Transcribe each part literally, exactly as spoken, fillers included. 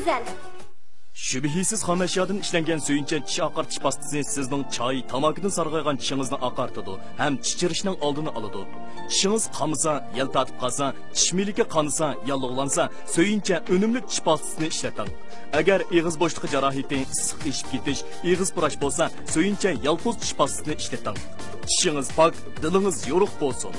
güzel. Şübihisiz xam eşyadan ishlangan suyuncha tish oqartish pastasi sizning choy, tamakidan sarg'aygan tishingizni oqartadi ham chichirishning oldini oladi. Tishingiz qamisa, yel tatib qolsa, tish miliki qanisa, yallig'lansa, suyuncha unumli tish pastasini ishlating. Agar ig'iz bo'shlig'i jarohati, issiq eshib ketish, ig'iz purash bo'lsa, suyuncha yalpoz tish pastasini ishlating. Tishingiz pok, dilingiz yo'ruq bo'lsin.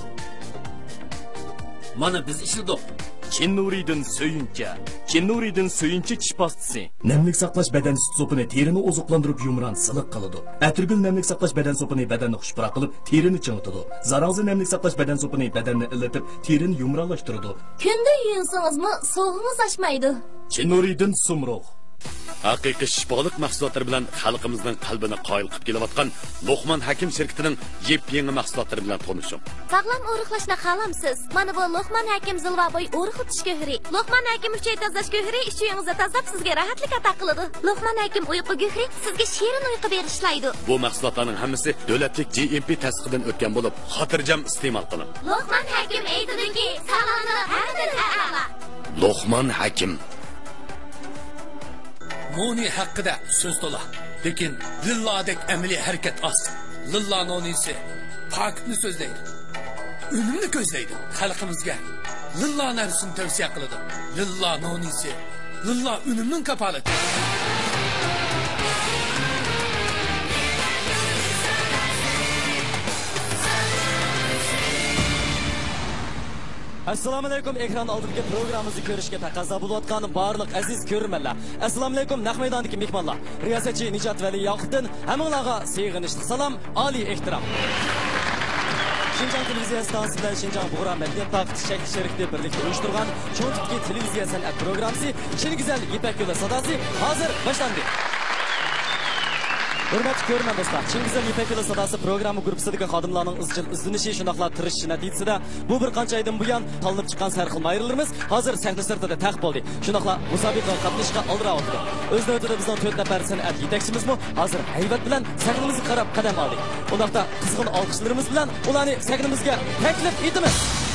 Mana biz ishladik. Kinnuridan suyuncha. Kinnuridan suyuncha tish pastasi. Namlik saqlash badan sut sopini terini ozuqlantirib yumran, siliq qiladi. Atirgul namlik saqlash badan sopini badanni xushpuroq qilib, terini chingitadi. Zararsiz namlik saqlash badan sopini badanni illatib, terini yumronlashtiradi. Kunda yuyinsangizmi, sog'lig'ingiz oshmaydi. Kinnuridan sumroq. Haqiqiy shifoliq mahsulotlar bilan xalqimizning qalbini qoyil qilib kelayotgan Luqman Hakim shirkatining yep-yangi mahsulotlari bilan tanishing. Sog'lom o'riqlashni xohlamsiz? Mana bu Luqman Hakim zilvaboy o'riqlatish go'hri. Luqman Hakim uchay tozalash go'hri ish uyingizda tozalab sizga rohatlik ato qiladi. Luqman Hakim uyqu go'hri sizga shirin uyqu berishlaydi. Bu mahsulotlarning hammasi davlatlik G M P tasdiqdan o'tgan bo'lib, xotirjam iste'mol qiling. Luqman Hakim aytadiki, salomni hadil a'la. Luqman Hakim Noni haqqida so'z to'la, lekin lilladek amaliy harakat oz. Lilla nonisi pokni so'zlaydi, unumni ko'zlaydi. Xalqimizga lilla narsini tavsiya qiladi. Lilla nonisi, lilla unumning kapolati. Assalomu alaykum, ekran oldidagi programmamizni ko'rishga taqozo bo'layotgan barliq aziz ko'rmanlar. Assalomu alaykum, naq maydondagi mehmonlar. Riyosatchi Nijat Vali Yoqubdan hammalarga sig'inishli salom, oliy ehtirom. Şinjan televiziya stansiyasi bilan Şinjan Buğra Madaniyat Taqti shakli sherikda birlikda uyushtirgan cho'ntiki televiziya san'at programmasi Chin Güzel Ipak Yo'li sadasi hozir boshlandi. Hurmatli ko'rman do'stlar, Chin Güzel Ipak Yo'li sadasi programma guruhisidagi xodimlarning izchil izlanishi, shundoqla tirishish natijasida bu bir qancha oydan buyon tanlab chiqqan sarxil mayrillarimiz hozir sahna sirtida taqib bo'ldi. Shundoqla musobaqa qatnashishga oldira o'tdi. O'z navbatida bizning to'rt nafar san'at yetakchimizmi hozir haybat bilan sahnamizga qarab qadam oldi. Undaqda qizg'in olqishlarimiz bilan ularni sahnamizga taklif etamiz.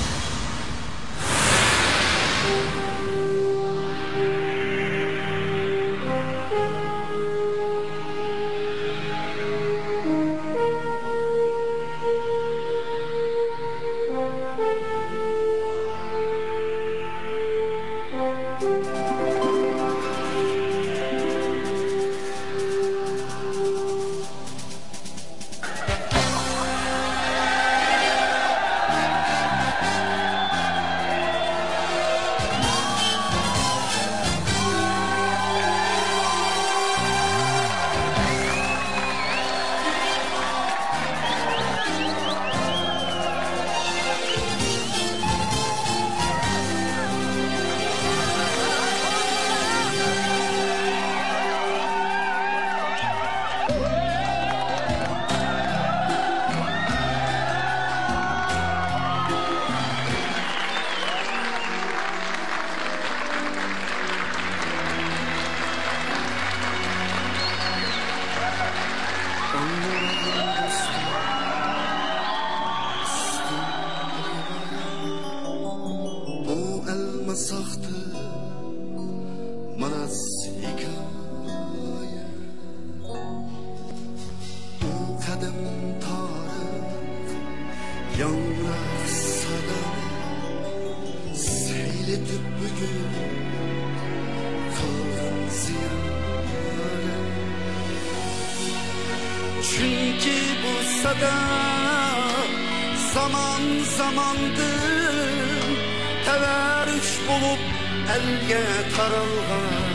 Çünkü bu sada zaman zamandır teverüş bulup elge taralgan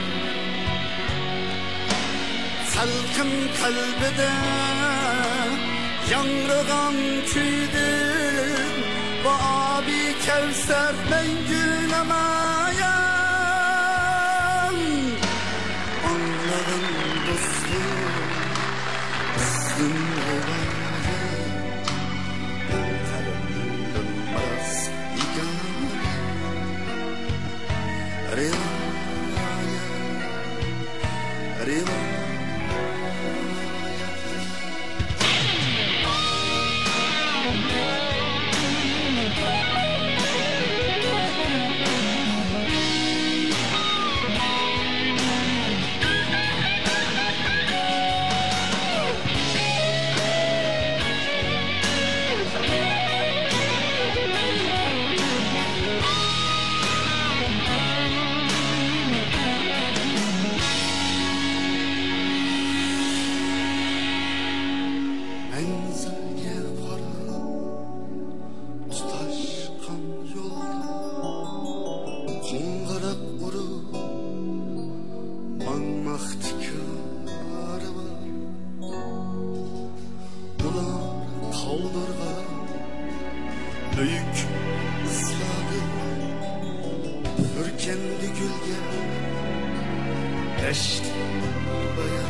salkın kalbide yanrıgan küydür bu abi Kevser mengülemayan anladın dostum Bizim rivayet Kalbimden maraz hikaye Rivayet Rivayet baxtikar var. Ular tağlarga büyük ısladı, ürkendi gülge eşli bayan.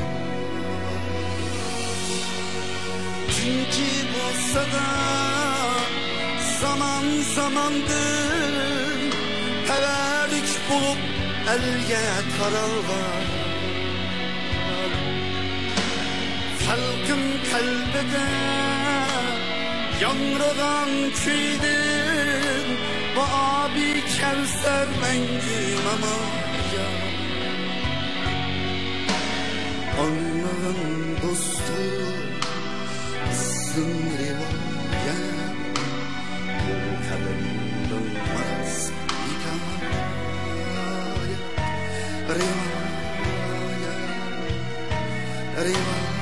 Çünkü bolsa da zaman zamandır teverik bulup elge taralgar. Halkın kalbide yanradan küydün, bu abi Kevser mengüm ama ya. Anlığın dostu ısın rivayet, kadından maraz hikayet. Rivayet, rivayet,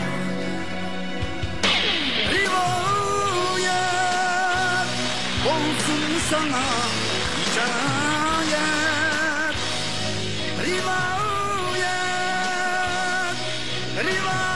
rivayet olsun sana hikayet. Rivayet, rivayet.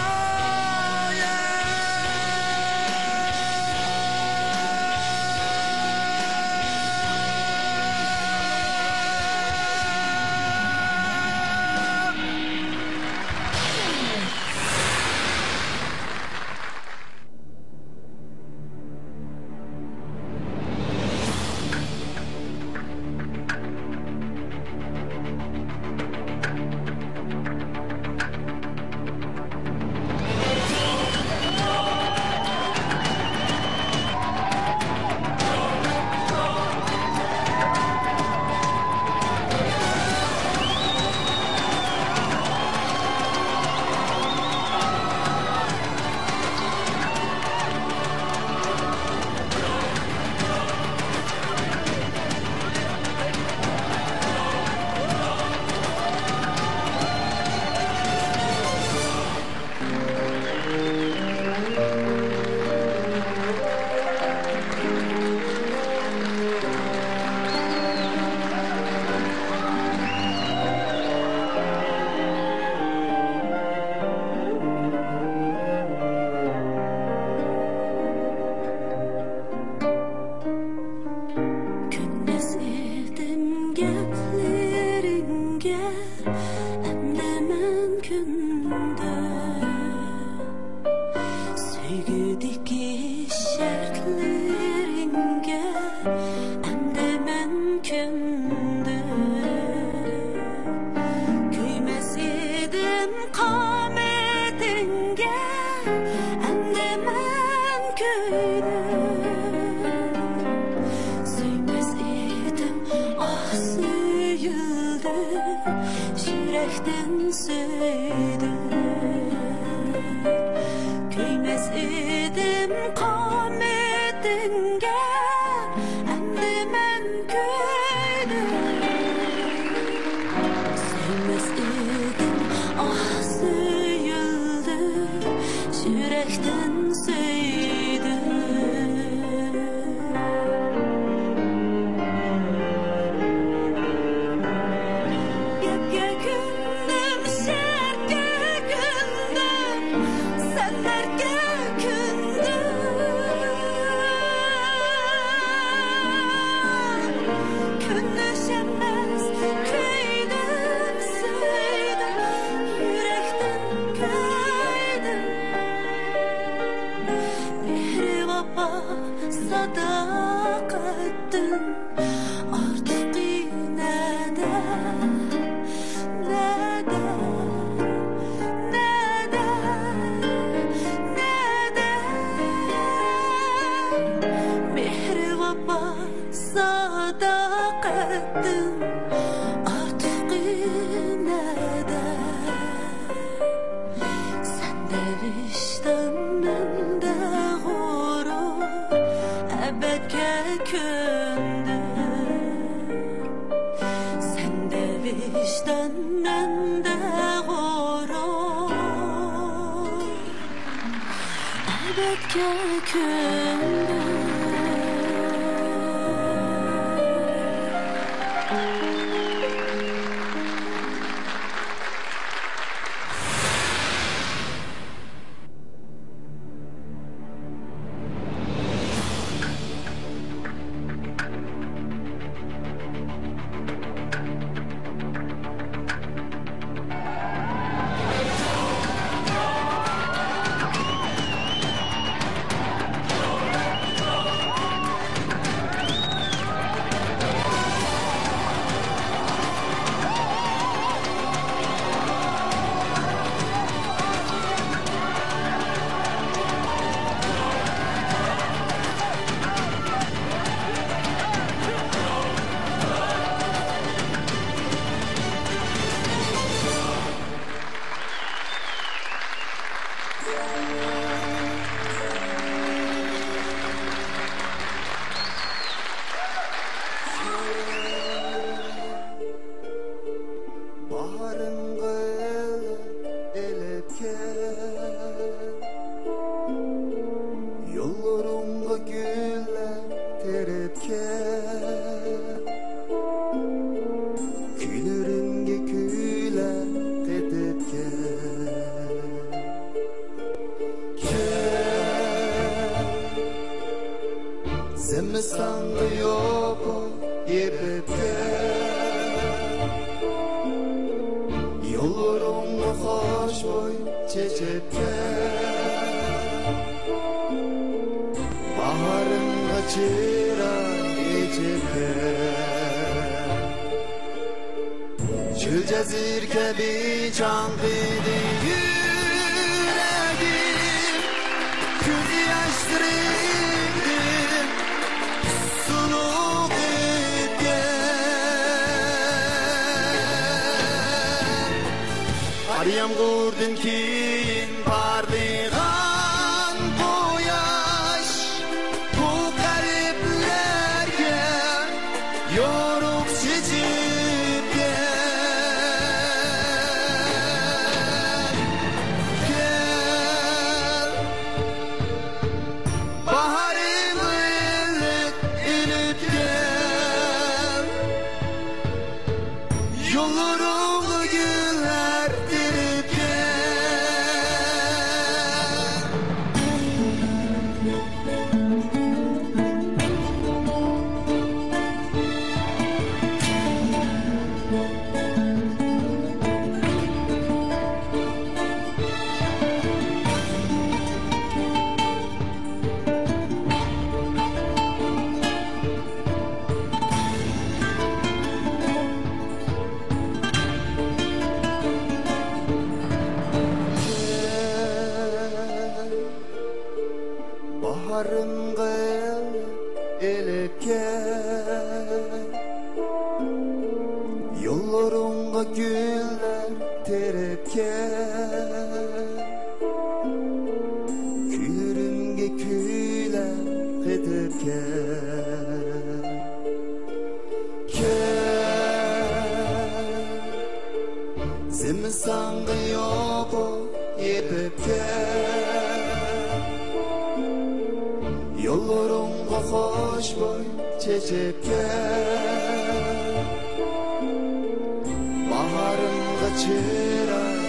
hoşbo'y chechibgan bahorimga chiroy echibgan Çöl cezir kabi çankıydı yüreğim Göz yaşlarıydım suluk etken Arayam kurdun kiyin parlaygan koyaş Bu gariplerge yoruk çizipken Yollarımı güller Baharımga elip gel Yollarımga güller terip gel Küyürümge küyler gidip gel Gel Zimisanga yobu yepip gel Yollarımga hoşbo'y chechibgan bahorimga chiroy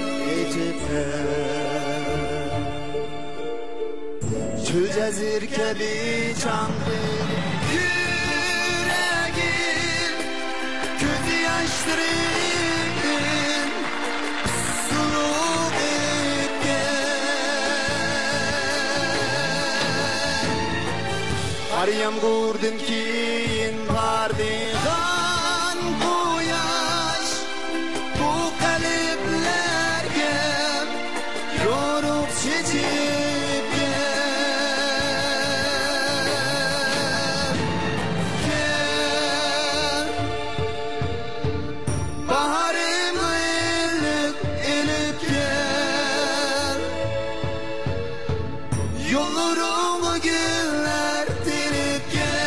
echibgan Çöl cezir kabi chang'idi yüreğim Ko'z yaşlarıydım suluk etken Arayam kurdun kiyin parlaygan koyaş Bu kalplerge yoruk çizipken Gel baharımı elip elip gel Yollarımı güller terip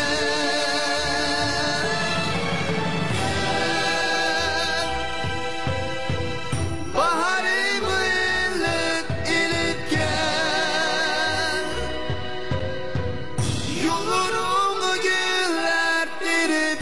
Baharımı elip elip gel Yollarımı güller terip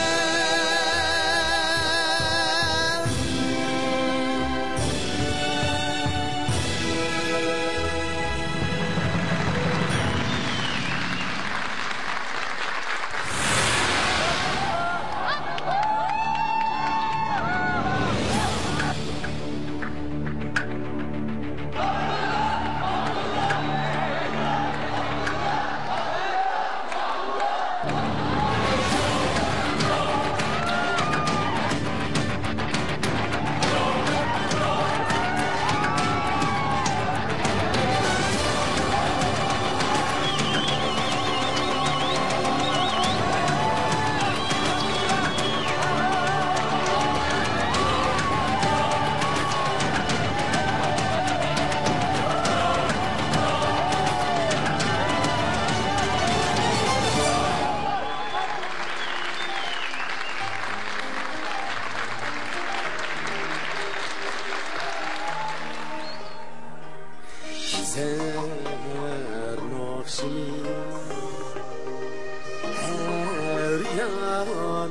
her yan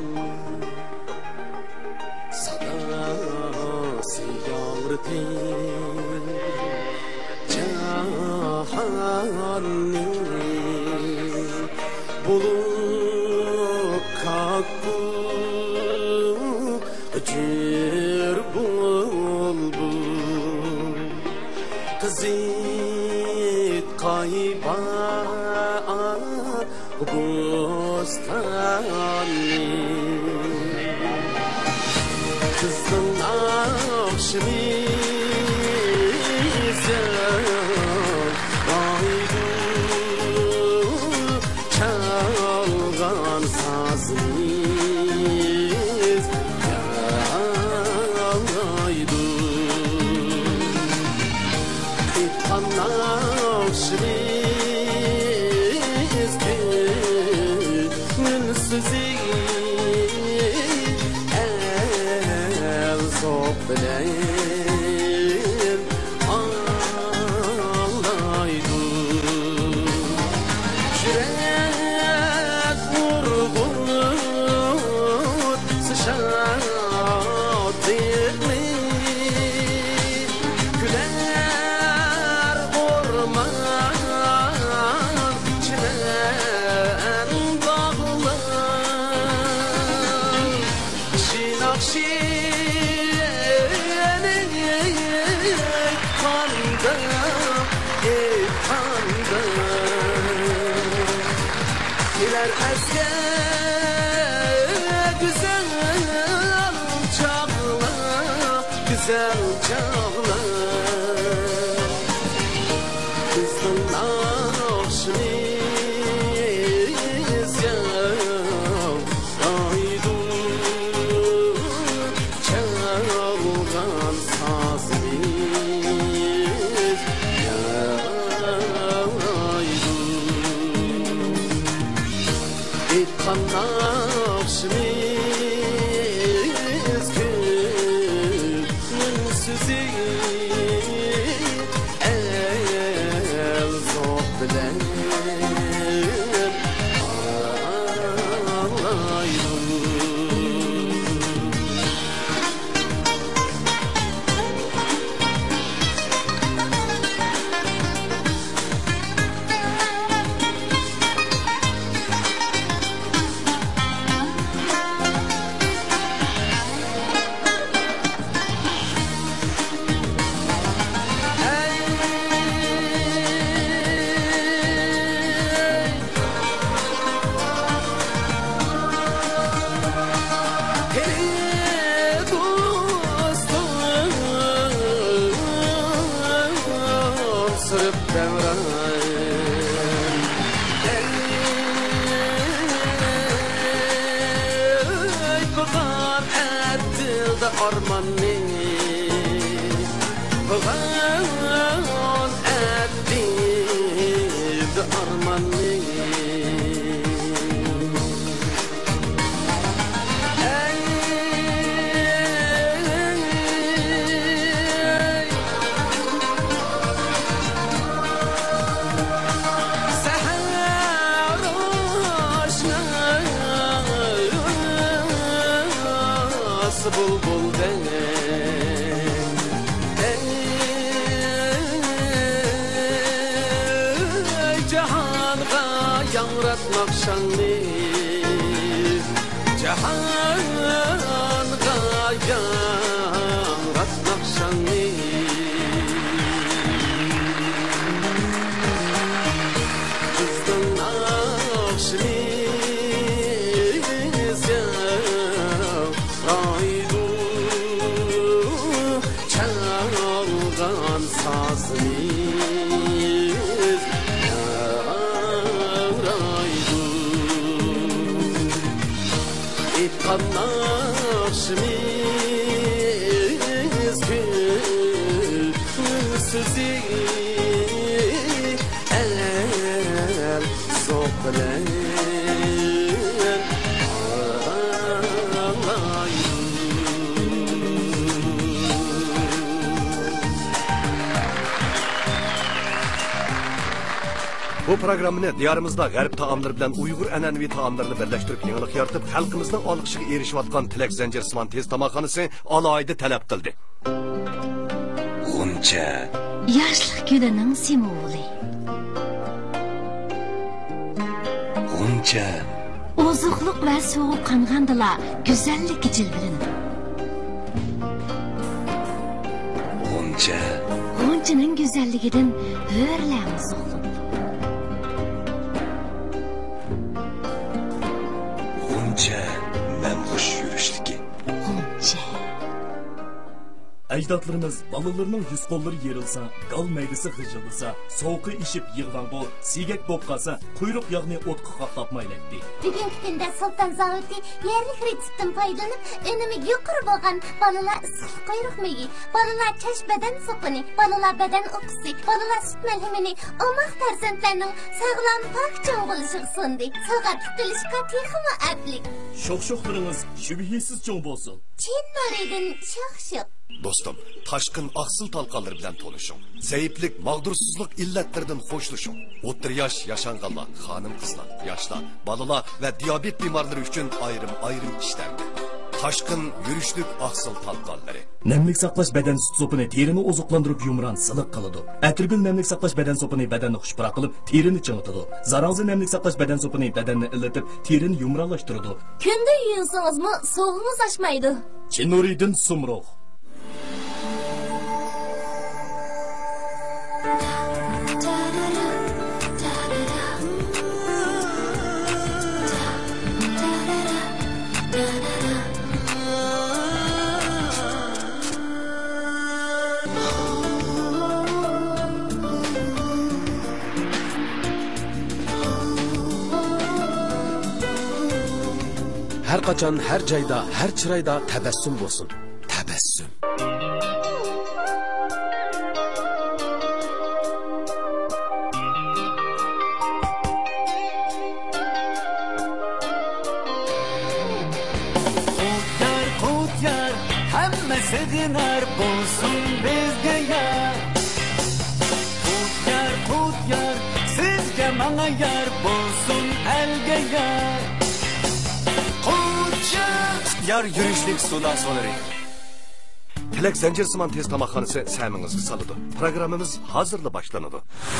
sadası yağırdı cahanni bulup kalktı ötür bulbul qizit qayba bostonni qizning oqshimiz aydu çalgan sazimiz aydu Anlaşırız gönülsüzü el soplayım ağlaydı Yürek vurgun sıçar dirmi Güler orman çimen bağlar Şinak şiyenin kanda ey kanda Girer eske güzel çağla güzel çağla Kızın akşimiz ya aydu çalgan sazimiz ya aydu İtkan akşimiz gönülsüzü el soplayım ağlaydım sırıp devran Ey bıgan ettildi ormanni Bıgan ettildi ormanni bulbul denem Ey cihanga yangratmak şanlı Cihanga yangratmak şanlı Kızın akşimiz ya aydu çalgan sazimiz yaraydu İtkan akşimiz gönülsüzü el soplayım Bu programını diyarımızda garip taamlar bilen Uygur annenevi taamlarını birleştirip yenilik yaratıp halkımızın alkışıga erişip atkan Tilak Zincirsimon tez tamakhanısı alayda talep qildi. G'uncha Yoshlik gulining simvoli. G'uncha Oziqliq va sovuqqongandila go'zallik jilvilindi. G'uncha G'uncha Soqchining go'zalligidan hurlamiz o'g'lim. G'uncha mamg'ush yurishligi. G'uncha. Ajdodlarimiz balalarning yuz qo'llari yerilsa, gal maydisi g'ijillasa, sovuqi ishib yig'dan bu sigak bo'lib qolsa, quyruq yog'ni o'tqa qaqlapmaylaydi. Bugungi kunda Sulton zavodi yerlik retseptdan foydalanib, unumi yuqori bo'lgan balalar issiq quyruq megi, balalar chash badan so'qini, balalar badan o'qisi, balalar sut malhamini, omaq farzandlarning sog'lom pok cho'ng bo'lishiga sundi. Sog'at tutilishga texmi aplik. Sho'x-sho'xlaringiz shubhisiz cho'ng bo'lsin. Chin noridan sho'x-sho'x. Dostum, taşkın ahsil talqanları bilen tonuşun. Zayıflık, mağdursuzluk illetlerden hoşlaşın. O'ttir yaş yaşanğanlar, hanım kızlar, yaşlar, balalar ve diyabet bimarları için ayrım ayrım işlendi. Taşkın yürüşlük ahsil talqanları. Nemlik saqlash badan sut sopini terini ozuqlandirib yumran siliq qiladi. Atirgul nemlik saqlash badan sopini badanni xushpara qilib, terini chingitadi. Zarangzi nemlik saqlash badan sopini badanni illatib, terini yumronlashtiradi. Kunda yuyunsangizmi sovuqingiz oshmaydi. Chinuriydin sumroq. Her kaçan, her cayda, her çırayda tebessüm olsun. Tebessüm. Kutlar kutlar hammasi dinar bo'lsin bizga yar. Kutlar kutlar sizga menga yar bo'lsin elga yar. Kutcha yar yurishlik sulasoları. Tilak Zincirsiman tez tamakhanesi səhmingizga salıdı. Programımız hazırla başlanıdı.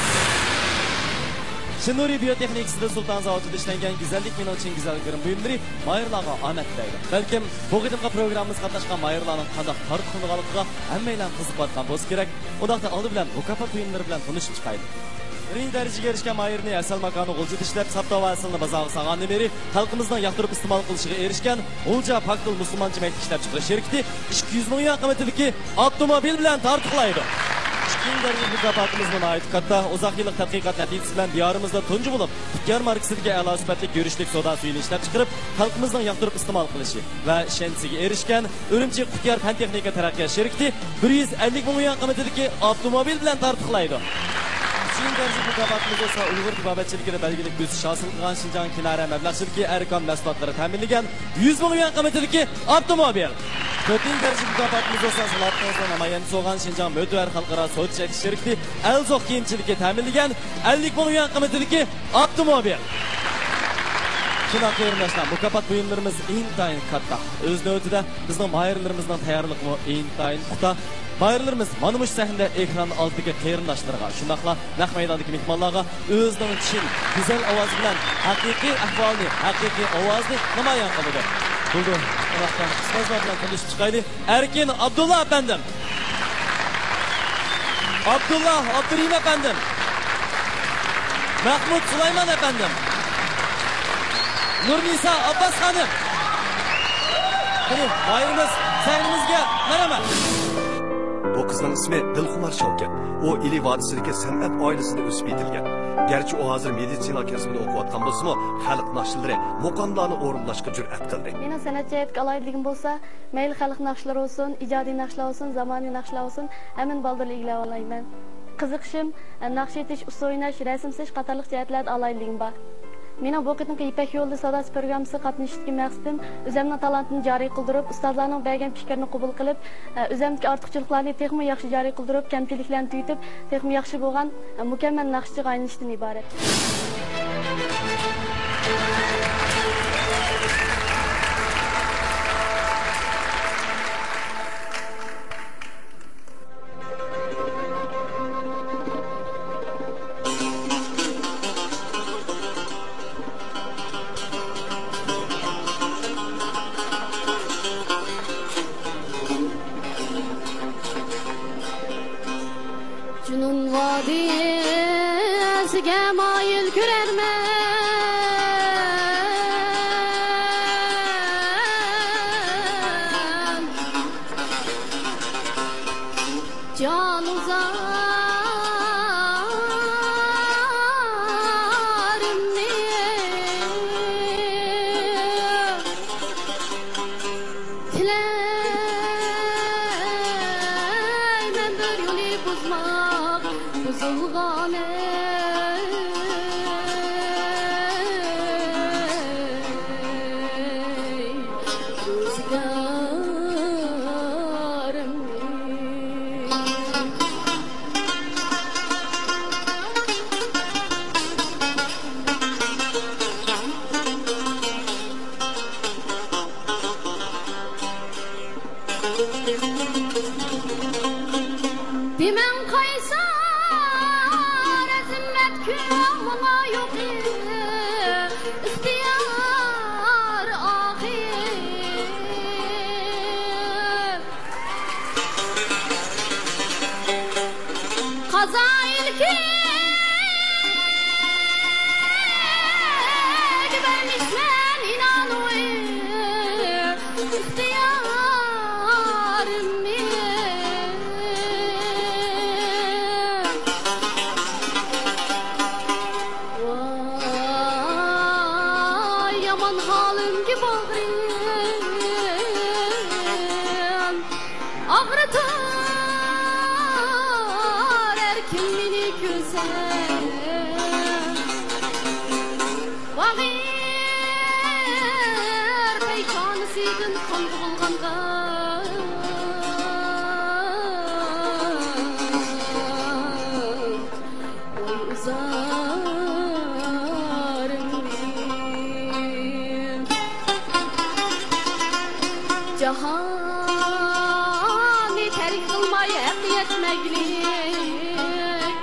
Shinuri biyotexnikasida Sulton zavodida ishlangan go'zallik meni uchun go'zal ko'rim buyumlari mayirlarga omad tilaydi. Balkim bu qadimgi programmamizga qatnashgan mayirlarning qanday tarixxonaligiga hammalar qiziqayotgan bo'lsa kerak. Undaqda oldi bilan mukofot buyumlari bilan tanishib chiqaydi. Birinchi darajaga erishgan mayirni asal makoni g'ulja tishlab, savdo va aslini bozorga solgandan beri xalqimizning yoqtirib iste'mol qilishiga erishgan G'ulja Pakdil musulmoncha maktab ishlab chiqarish shirkati ikki yuz ming yuan qiymatidagi avtomobil bilan tartiqlaydi. Ikkinchi daraja mukofotimizning nihoyat katta, uzoq yillik tadqiqot natijasi bilan diyorimizda tunji bo'lib, Qutyar markasidagi a'lo sifatli yurishlik soda suyini ishlab chiqarib, xalqimizning yoqtirib iste'mol qilishi va ishonchiga erishgan Urumchi Qutyar fan texnika taraqqiyot shirkati bir yuz ellik ming yuan qiymatidagi avtomobil bilan tartiqlaydi. Üçüncü dərəcə mükafatımız olsa Uyğur tibabatçılıqına belgilik büsüş hasıl qılan Şinjan Kinara məbləğçiliki ərkan məslatları təminləyən yüz min yuan qiymatidagi avtomobil. Dördüncü dərəcə mükafatımız olsa Zlatnozdan amayanı soğan Şinjan Mötüər Xalqara Soğut Çəkiş şirkti Elzoq kiyimçiliki təminləyən ellik min yuan qiymatidagi avtomobil. Şuna qeyrimləşdən mukafat buyumlarımız intayin katta. Öz növətində bizning mayirlərimizdən tayyorliqmi intayin puxta. Mayirlərimiz manımış səhnədə ekran altındakı qeyrimləşlərə, şundaqla naq meydandakı mehmonlarga özünün chin, güzel ovoz bilan haqiqiy ahvolni, haqiqiy ovozni namoyon qiladi. Bo'ldi. Allohdan ustozlar bilan tanishib chiqaylik. Erkin Abdullah efendim. Abdullah Abdurim efendim. Mahmud Sulayman efendim. Nurnisa Abbas hanım. Hani mayirimiz sahnimizga merhaba. Bu kızın ismi Dilxumar Shavkat. O İli Vadisi'deki san'at ailesinde o'sib yetilgan. Gerçi o hazır meditsina kasbida o'qiyotgan bo'lsa-mu, xalq naqshlari, muqomlarni o'rinlashga jur'at qildi. Mening san'at jihatga aloyidligim bo'lsa, mayli xalq naqshlari bo'lsin, ijodiy naqshlar bo'lsin, zamonaviy naqshlar bo'lsin, hamma baldirli ilgilab olayman. Qiziqishim, naqsh etish, usul o'ynash, rasm sizish qatorliq jihatlarda aloyidligim bor. Mening bu qitimki İpek Yo'li savdosi programmasiga qatnashishga maqsadim o'zimning talantini joriy qildirib, ustozlarning bergan fikrini qabul qilib, o'zimdagi ortiqchiliklarni texmi yaxshi joriy qildirib, kamchiliklarni tuyitib, texmi yaxshi bo'lgan mukammal naqshchiga aylanishdan iborat. Cünun vadisiga moyil ko'rarman jon uzarimni tilayman bir yo'li buzmoq buzilg'oni Bimen kaysar azimmet kümüne yok ihtiyar ahir Kazail ki vermişmen inanıyor ihtiyarım Yaman halim ki bağrım ağrıtar erkin beni güzel Vağır peykanısıydın kandı bulganға Oy uzarım Cahani terk kılmayı hak yetmeklik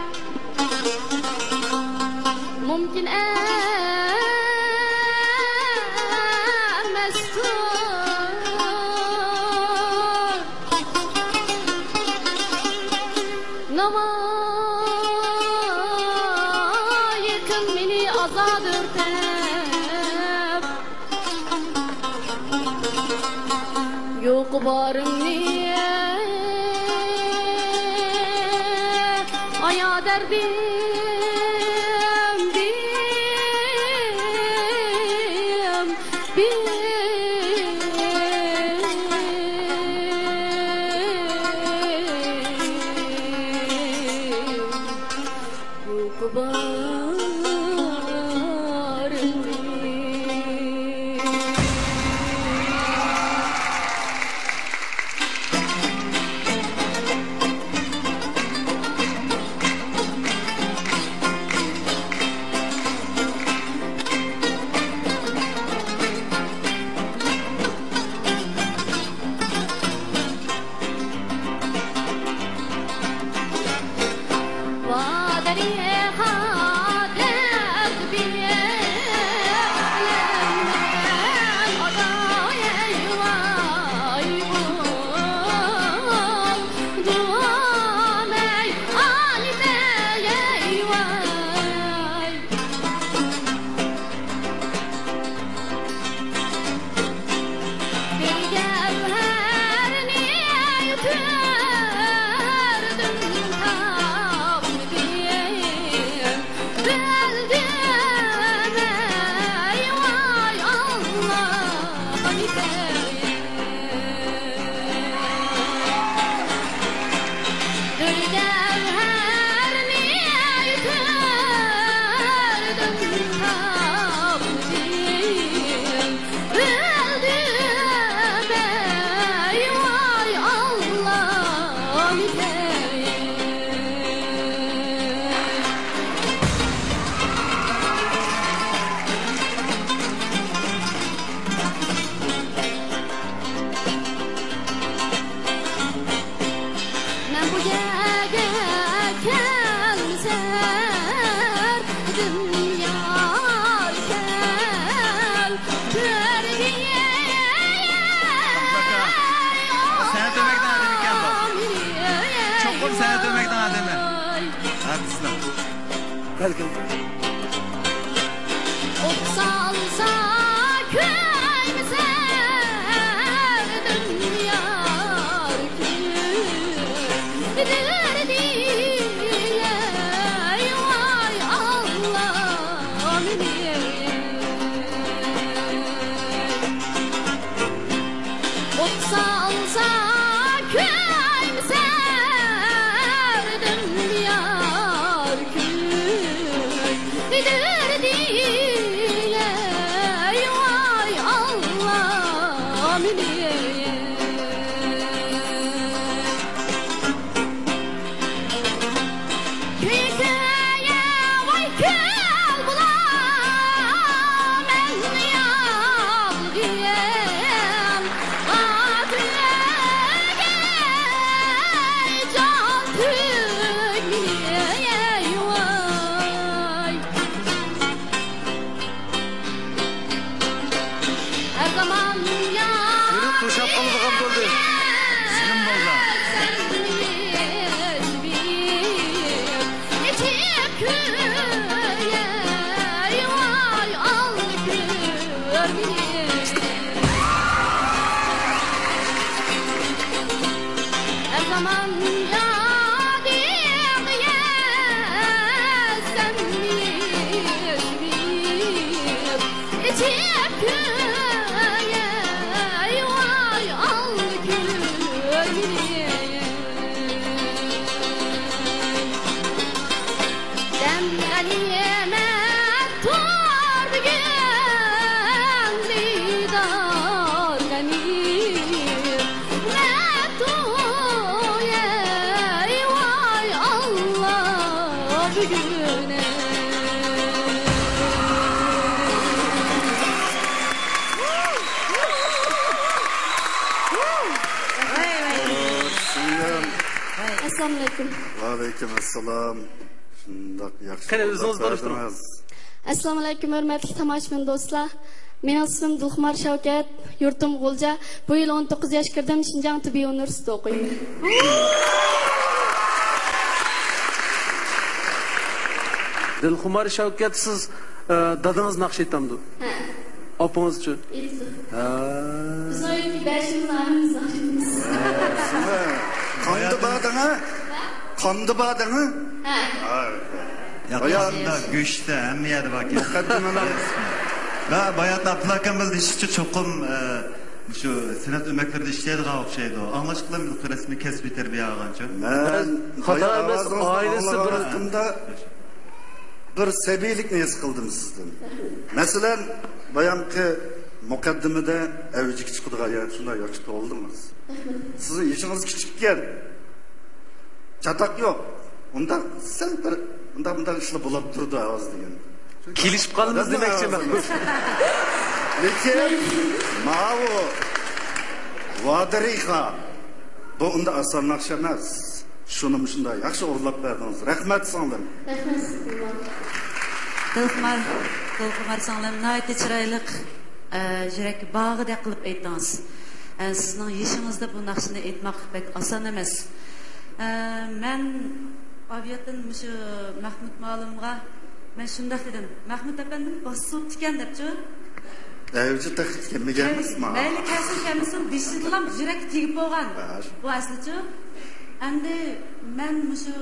Mümkün emestir Nama yıkın beni azadır tep Yok barım niye Aya derdim bim bim Yok barım Belki. Oksalsa köyümüze dünyar köyüdür diye vay Allah'ım diye. Oksalsa köyümüze dünyar köyüdür diye vay Allah'ım diye. Köy köye vay köl bulam en yalgıyım Atüge can tügniye vay. Her zaman ya Tuşap kalıbıgan bo'ldi. Sizin bo'ldi. Her zaman ya diye sen içip köye vay al köye. Dem elime tur bugün lidar ganir metuye vay Allah bugüne. Assalomu alaykum. Aleyküm assalam. Shundoq yaxshi. Qani o'zingiz borishdingiz? Assalomu alaykum hurmatli tomoshabin do'stlar. Mening ismim Dulxumar Shavkat, yurtim G'ulja. Bu yil o'n to'qqiz yosh kirdim, Shinjang tibbiy universitetida o'qiyman. Dilxumar Shavkat, siz dadangiz naqshitamdi. Ha. Opangizchi? Ha. Biz o'yinki beshimiz ayamiz naqshimiz. Qandı badana? Qandı badana? Ha. Yaqinda go'shtda hamma yerda bor ekan. Muqaddimalar. Va bayat Abdulla akamiz deyishicha cho'qim shu san'at o'maklarida ishlaydigan o'xshaydi. Anglashib qilaman rasmiy kasbiy tarbiya olgancha. Men Xato emas, oilasi bir bir bir sabiylikni his qildim sizdan. Masalan, bayamki muqaddimada avjiga chiqadigan yer shunday yoshi to'ldingiz. Sizning yoshingiz kichikkan. Chatak yo'q. Unda sal bir unda bunday ishlar bo'lib turdi ovoz degan. Kelishib qolamiz demoqchiman. Lekin ma'u vadariha bu unda oson naqsh emas. Shuni shunday yaxshi o'rlab berdingiz. Rahmat singlim. Rahmat. Dilxumar, Dilxumar singlim nihoyatda chiroyli yurak bog'idek qilib aytdingiz. Sizning yeshingizda bu naqshni aytmoq pek oson emas. Men aviatdan shu Mahmud ma'lumga men shunday dedim. Mahmud afandim bosib ekan debchi. Avji taxit kelmaganmizmi? Mayli kasb kelmasin, dishidlam yurak tegib bo'lgan. Bu aslichi. Endi men shu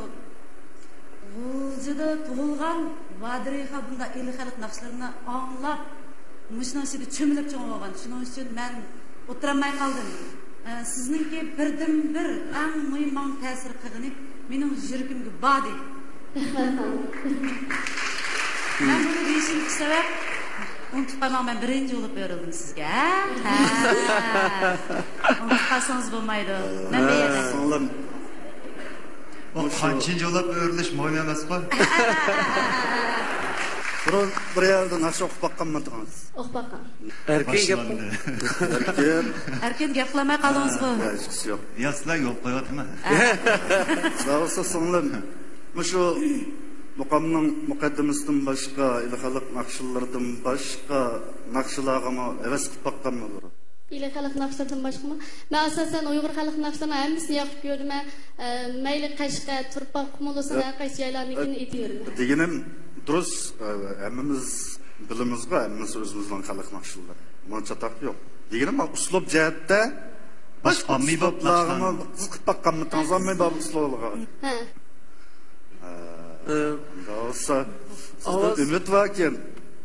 G'uljada tug'ilgan Vadriha bunda el xalq naqshlarini anglab, mushunday ichida cho'milib cho'ng'olgan. Shuning uchun men o'tiramay qoldim. Sizningki birdan bir eng muhim ta'sir qilgani mening yuragimga bodi. Men buni deyishimga sabab unutib qolmang, men birinchi bo'lib berildim sizga. Ha. Unutib qolsangiz bo'lmaydi. Men beyada. Singlim. Bu qancha yo'lab o'rilish mo'yn emas-ku. Bir bir yerda naqsh o'qib baqqanmidingiz? O'qib baqqan. Erkin gap. Erkin. Erkin gap qilmay qoldingizku. Hech yo'q. Ya sizlar yo'q qo'yapman. Sağolsa singlim. Shu muqamning muqaddimasidan boshqa ilxalq naqshlardan boshqa naqshlarga havas qilib baqqanmidinglar? İle xalq naqshlardan boshqami? Men asosan Uyg'ur xalq naqshlarni hammasini yoqib ko'raman. Mayli Qashqa, Turpoq, Qumulusin, har qaysi joylarnikini aytaverman. Deganim durus hammamiz bilimizga, hammamiz o'zimizning xalq naqshlar. Buncha taq yo'q. Deganim uslub jihatda boshqa uslublarni qiziqib baqqanmi, tanzamay bor uslublarga. Ha. Bo'lsa, sizda umid bor ekan.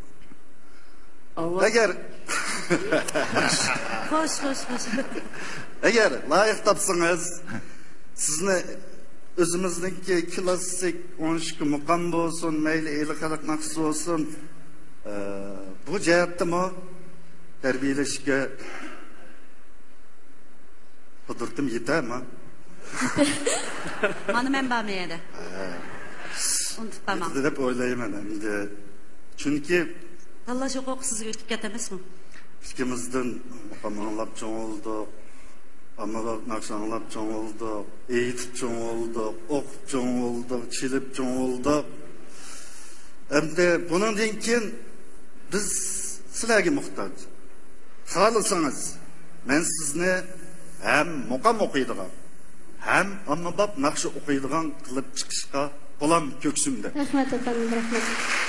Agar Xo'sh, xo'sh, xo'sh. Agar loyiq topsangiz, sizni o'zimizniki klassik o'n ikki muqam bo'lsin, mayli el xalq naqshi bo'lsin, bu jihatdami tarbiyalashga qudurtim yetami? Mana men bormaydi. Unutpamam. Deb o'ylayman endi. Chunki tanlash huquqi sizga o'tib ketamizmi? Ikkimizdan muqamlab cho'ngildik, ammalab naqshanlab cho'ngildik, eğitib cho'ngildik, o'qib cho'ngildik, chilib cho'ngildik. Endi bundan keyin biz sizlarga muhtoj. Xohlasangiz, men sizni ham muqam o'qiydigan, ham ommabop naqsh o'qiydigan qilib chiqishga bo'lam ko'ksimda. Rahmat efendim, rahmat.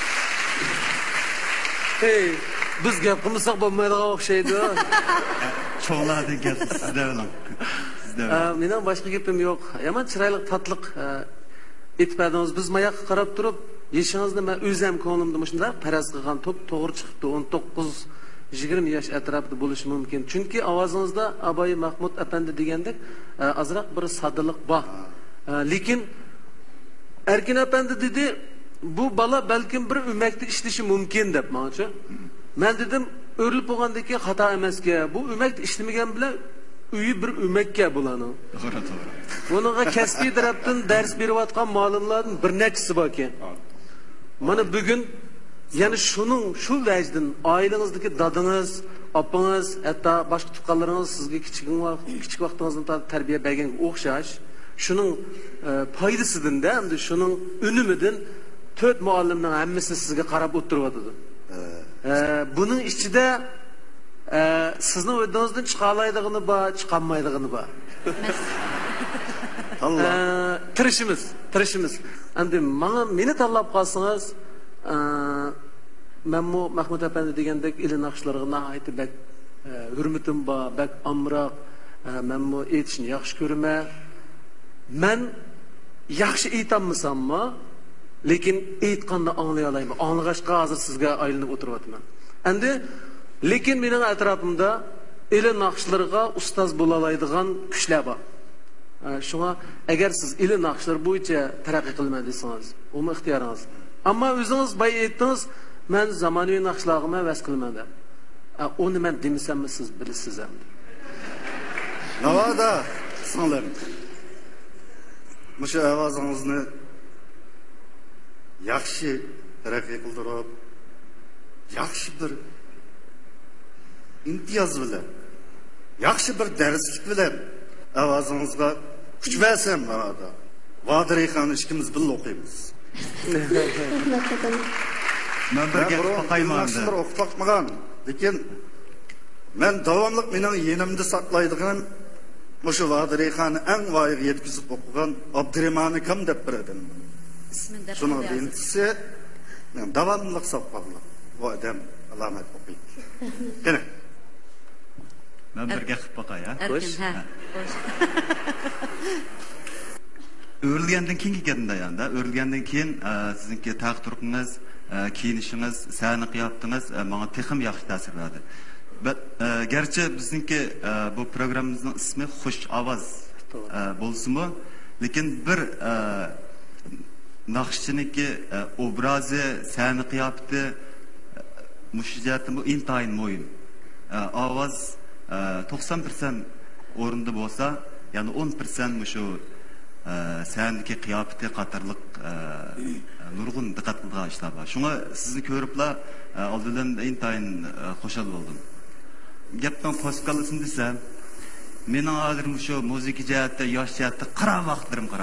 Hey, biz gap qilmasak bo'lmaydigan o'xshaydi. Cho'g'lardan gap sizda bilan. Sizda bilan. Mening boshqa gapim yo'q. Yomon chiroyli tatliq aytmadingiz. Biz mayoqqa qarab turib, yeshingizni men o'zim ko'nglimda shunday faraz qilgan top to'g'ri chiqibdi. o'n to'qqiz yigirma yosh atrofida bo'lishi mumkin. Chunki ovozingizda Aboy Mahmud apandi degandek azroq bir sodalik bor. Lekin Erkin apandi dedi, bu bala balkim bir umakda ishlashi mumkin deb mencha. Men dedim, o'rilib bo'lgandan keyin xato emasga, bu umakda ishlamagan bilan uyi bir umakka bo'ladi. To'g'ri, to'g'ri. Buningga kasbiy tarafdan dars berayotgan muallimlarning bir nechisi bor ekan. Mana bugun yani şunun şu vecdin ailengizdeki dadınız, apanız, hatta başka tuqqanlarınız sizge kichik vaqt, kichik vaqtingizda tarbiya bergan o'xshash. Şunun e, foydasidan da, endi şunun unimidan to'rt muallimning hammasi sizga qarab o'tiryapti. E, buning ichida e, sizning o'zingizdan chiqalaydigini bor, chiqolmaydigini bor. Allah. E, tirishimiz, tirishimiz. Endi menga meni tanlab qolsangiz, men bu Mahmud apandi degandek ili naqshlarga nihoyatda bak hurmatim bor, bak amroq, men bu aytishni yaxshi ko'raman. Men yaxshi aytolmasammi, lekin aytganda anglay olayman. Anglashqa hozir sizga aylanib o'tiryapman. Endi lekin mening atrofimda ili naqshlarga ustoz bo'la oladigan kuchlar bor. Shunga agar siz ili naqshlar bo'yicha taraqqiy qilmay desangiz, u ixtiyoringiz. Ammo o'zingiz bay aytdingiz, men zamonaviy naqshlarga vas qilman deb. Uni men demasammi siz bilasiz endi. Navada sanlar. Musha ovozingizni yaxshi taraqqiy qildirib, yaxshi bir imtiyoz bilan, yaxshi bir darslik bilan ovozingizga kuch bersam navada. Vadirixon ikkimiz birga o'qiymiz. Men bir gap qo'ymayman. Naqshlar o'qitmoqmagan, lekin men davomli mening yenimda saqlaydigan mushu Vadirixon eng voyaga yetkazib o'qigan Abdurahmon kim deb bir odam. Ismini Shuni birinchisi men davomli saqlab bu odam alomat o'qiydi. Qani. Men bir gap qo'yay, ha. Xo'sh. O'rilgandan keyin ketganda yanda, o'rilgandan keyin sizniki taqdirqingiz, kiyinishingiz, sahna qiyofatingiz menga texim yaxshi ta'sir berdi. Gerçi bizniki bu programımızın ismi Xush ovoz bo'lsa-mu, lekin bir naqshchiniki obrazi, sahna qiyofati mushijati bu intayin muhim. Ovoz to'qson foiz o'rinda bo'lsa, ya'ni o'n foiz mushu sahnadagi qiyofati qatorliq nurg'un diqqat qilgan ishlar bor. Shunga sizni ko'riblar oldindan intayin xushal bo'ldim. Gapdan qo'shqalasin desam, mening hozir shu muzika jihatda, yosh jihatda qira vaqtlarim qara.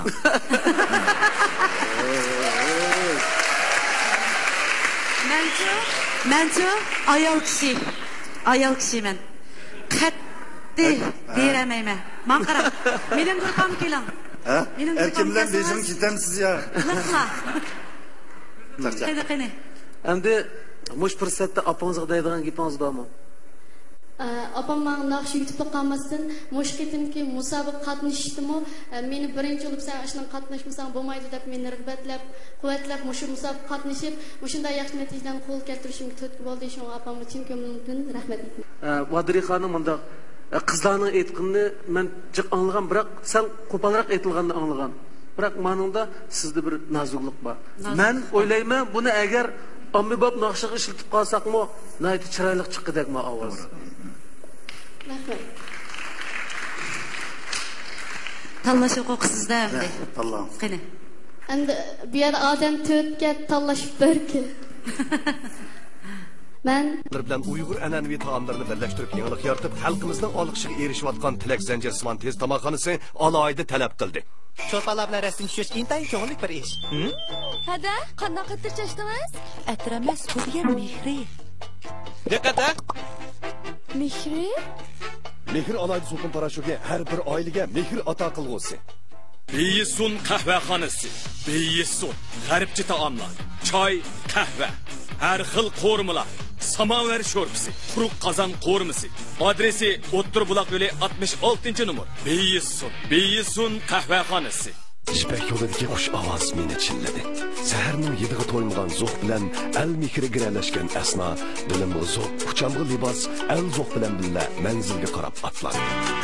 Mencho, mencho ayol kishi, ayol kishi men. Qattiq beramayman. Men qarang. Mening Gulxon keling. Ha? Erkin bilan Bejing ketamsiz ya. Liqla. Qani qani. Endi mush fursatda opangizga deydigan gapingiz bormi? Opam meni naqsh yutib qolmasdan, mush qitimki musobaqa qatnashdimmi, meni birinchi bo'lib sen ishdan qatnashmasang bo'lmaydi deb meni rag'batlab, quvvatlab mush musobaqa qatnashib, mushunday yaxshi natijadan qo'l keltirishimga turtki bo'ldi. Shunga opamga chin ko'nglimdan rahmat aytaman. Vodiri xonim bunda qizlarning aytqanini men jiq anglagan, biroq sen qo'polroq aytilganini anglagan. Biroq meningda sizda bir nozuklik bor. Men o'ylayman, buni agar ommabop naqshiga ishlatib qolsaqmi, nayt chiroyli chiqadekmi ovoz. Rahmat. Tanlash huquqi sizda endi. Tanlang. Qani. Endi bu yerda odam to'rtga tanlashib berki. Men bilan Uyg'ur an'anaviy taomlarini birlashtirib yangilik yaratib, xalqimizning olqishiga erishayotgan Tilak Zanjirsimon tez tomorxonasi alohida talab qildi. Cho'rpalar bilan rasm tushish intayin ko'ngillik bir ish. Hada, qanday qilib tirchashdingiz? Atramas, bu yer mehri. Diqqat! Mehri? Mehr alaydi so'qin parashuga har bir oilaga mehr ato qilg'usi. Beyisun qahvaxonasi. Beyisun g'arbcha taomlar, choy, qahva, har xil qo'rmalar, samovar sho'rpisi, quruq qozon qo'rmisi. Adresi O'ttir Buloq yo'li oltmish oltinchi numar. Beyisun, Beyisun qahvaxonasi. Ipak yo'lidagi xush ovoz meni chilladi. Saharning yediga to'ymagan zo'q bilan al mehri giralashgan asno, bilim bu zo'q, kuchamg'i libos al zo'q bilan billa manzilga qarab atlandi.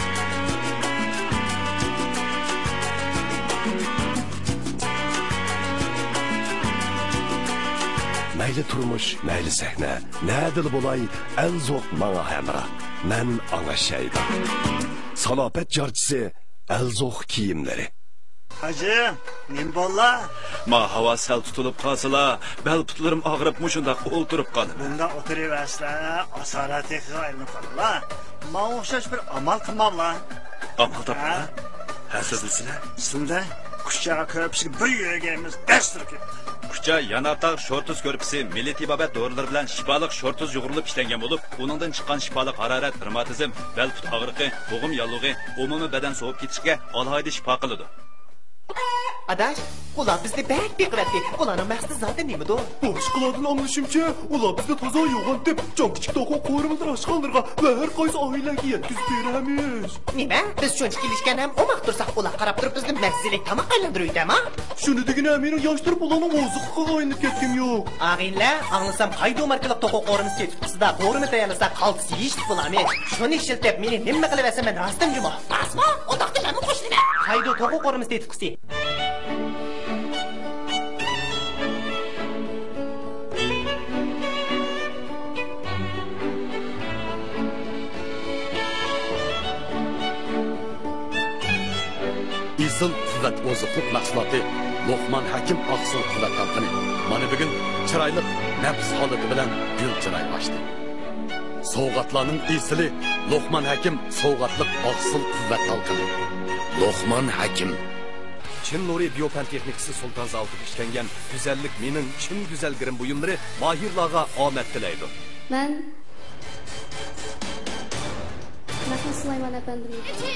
Mayli turmush, mayli sahna, nadil bo'lay, al zo'q menga hamra. Men anga shayda. Salopet jarchisi al zo'q kiyimlari. Hacı, nim bolla? Ma hava sel tutulup kalsıla, bel putlarım ağrıp muşunda oturup kalır. Bunda oturuversa, asarati kıyayını kalırla. Ma okşaş bir amal kılmamla. Amal da bana? Həsizlisine? Şimdi kuşçağa köpüsü bir yürüyemiz destur ki. Kuşça yanardağ şortuz körpüsü milli tibabet doğruları bilen şifalık şortuz yuğurulup işlengen bulup, bunundan çıkan şifalık hararet, revmatizm, bel put ağrıqı, boğum yallığı, umumi beden soğup gitişke alaydı şifa kılıdı. Adaş, ular bizde bek bir kıvvetli. Ulanın məqsədi zaten neymi o? Başqalardan anlaşımca, ular bizde toza yoğun dep, can kiçik toğu qo'yrimizdir aşqanlarga ve her qaysi ailəga yetkizib beramiz. Nima? Biz şunçuk ilişken hem o maqtursak ular qarab turib bizni məzzilik tamaq aylandırıydı ama? Şunu degine mening yoshtirib ulanın ozuqqa oynab ketkim yo'q. Ağinlar, anlasam qayda markalab to'qo qo'rimiz ketib qisida qo'rimi tayyorlasa qaltis yeyishib bo'lamiz. Shuni ishiltib meni nima qilib esa men rostim juma. Basma, o'toqdilarni qo'shnima. Qayda to'qo qo'rimiz ketib qisi. Isil quvvat oziqlik mahsuloti Luqman Hakim Oqsil quvvat talqini. Mana bugun chiroyli nafs holati bilan gul chiroy ochdi. Sovg'atlarning isili Luqman Hakim sovg'atliq Oqsil quvvat talqini. Luqman Hakim Çin Nuri Biopan texnikisi Sultan Zavut'da işlengen güzellik mening chin güzel girim buyumları mahirlarga omad tilaydi. Men Rahmat Sulayman efendim.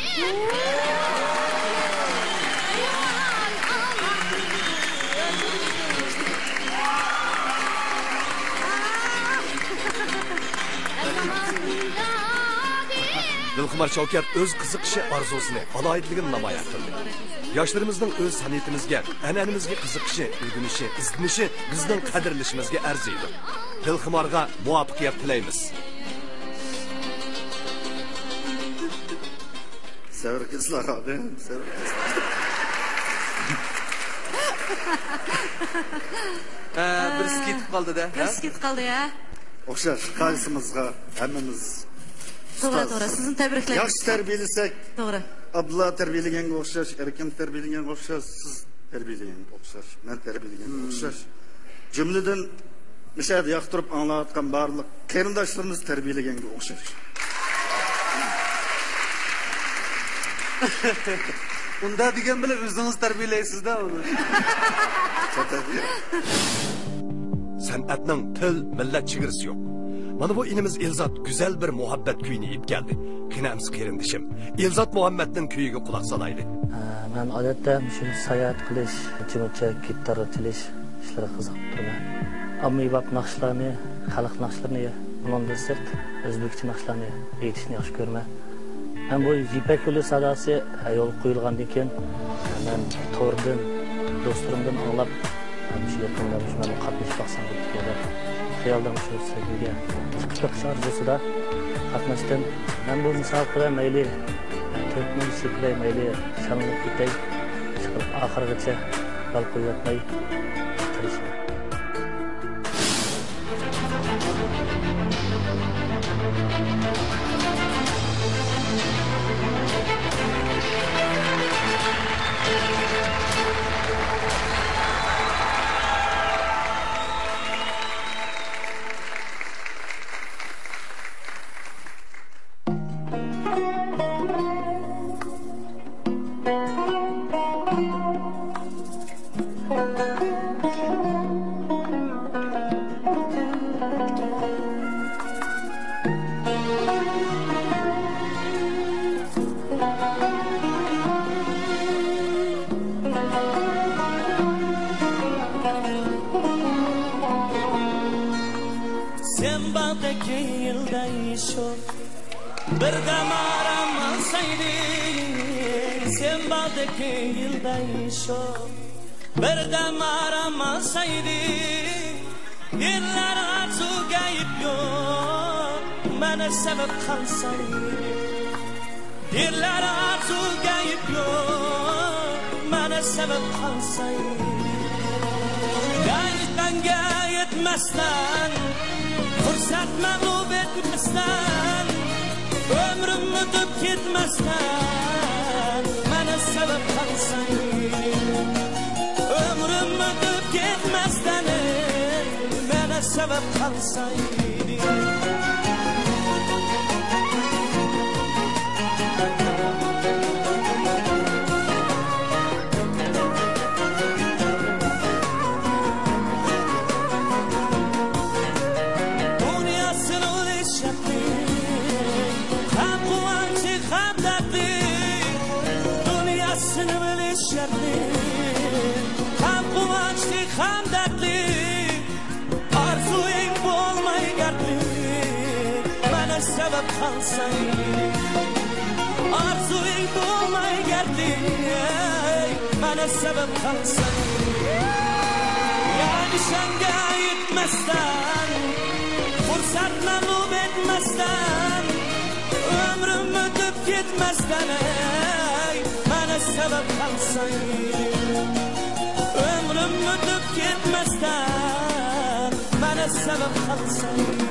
Dilxumar Şavkat öz qiziqishi arzusini, alayidligini namoyon qildi. Yoshlarımızın öz saniyetimizga, an'anamizga qiziqishi, o'rganishi, izdinishi bizning qadrlashimizga arziydi. Dilxumarga muvaffaqiyat tilaymiz. Sevir kızlar abi, sevir kızlar. Bir skit kaldı da. Bir skit kaldı ya. Okşar, karşımızga hemmimiz. Doğru doğru, sizin tebrikler. Yaş terbiyeliysek, doğru. Abla terbiyeligen okşar, erken terbiyeligen okşar, siz terbiyeligen okşar, ben terbiyeligen hmm. okşar. Cümleden müşahede yaktırıp anlatkan barlık, kerindaşlarımız terbiyeligen okşar. Unda degan bilan o'zingiz tarbiyalaysiz-da uni. San'atning til, millat chegirasi yo'q. Mana bu inimiz Elzat güzel bir muhabbet kuyunu ip geldi. Qinamiz qerindishim. Elzat Muhammadning kuyiga quloq solaylik. Men odatda shu sayohat qilish, jimocha gitar chalish ishlari qiziqib turman. Ommabop naqshlarni, xalq naqshlarini, bundan sirt o'zbekcha naqshlarni aytishni yaxshi ko'raman. Men bu Ipak yo'li sadosi yo'l qo'yilgandan keyin men to'rdan do'stlarimdan anglab shu yaqinda shuni qatnashib baqsam deb xayoldan shu sahiga chiqib chiqish arzusida qatnashdim. Men bu musobaqada mayli to'rt ming siklay mayli shamlik ketay chiqib oxirigacha yo'l qo'yatmay tirishdim. Birdam aramasaydı Diller arzu gayip yok Bana sebep kalsaydı Diller arzu gayip yok Bana sebep kalsaydı Gayipten gayetmezden Fırsat mağlup etmezden Ömrüm ödüp gitmezden Bana sebep kalsaydı Ömrüm ödüp gitmezden Bana sebep kalsaydı sebep kalsaydı Arzuyu bulmay geldi Bana sebep kalsaydı Yani sen gayetmezden Fırsat mağlup etmezden Ömrüm ödüp gitmezden Bana sebep kalsaydı Ömrüm ödüp gitmezden Bana sebep kalsaydı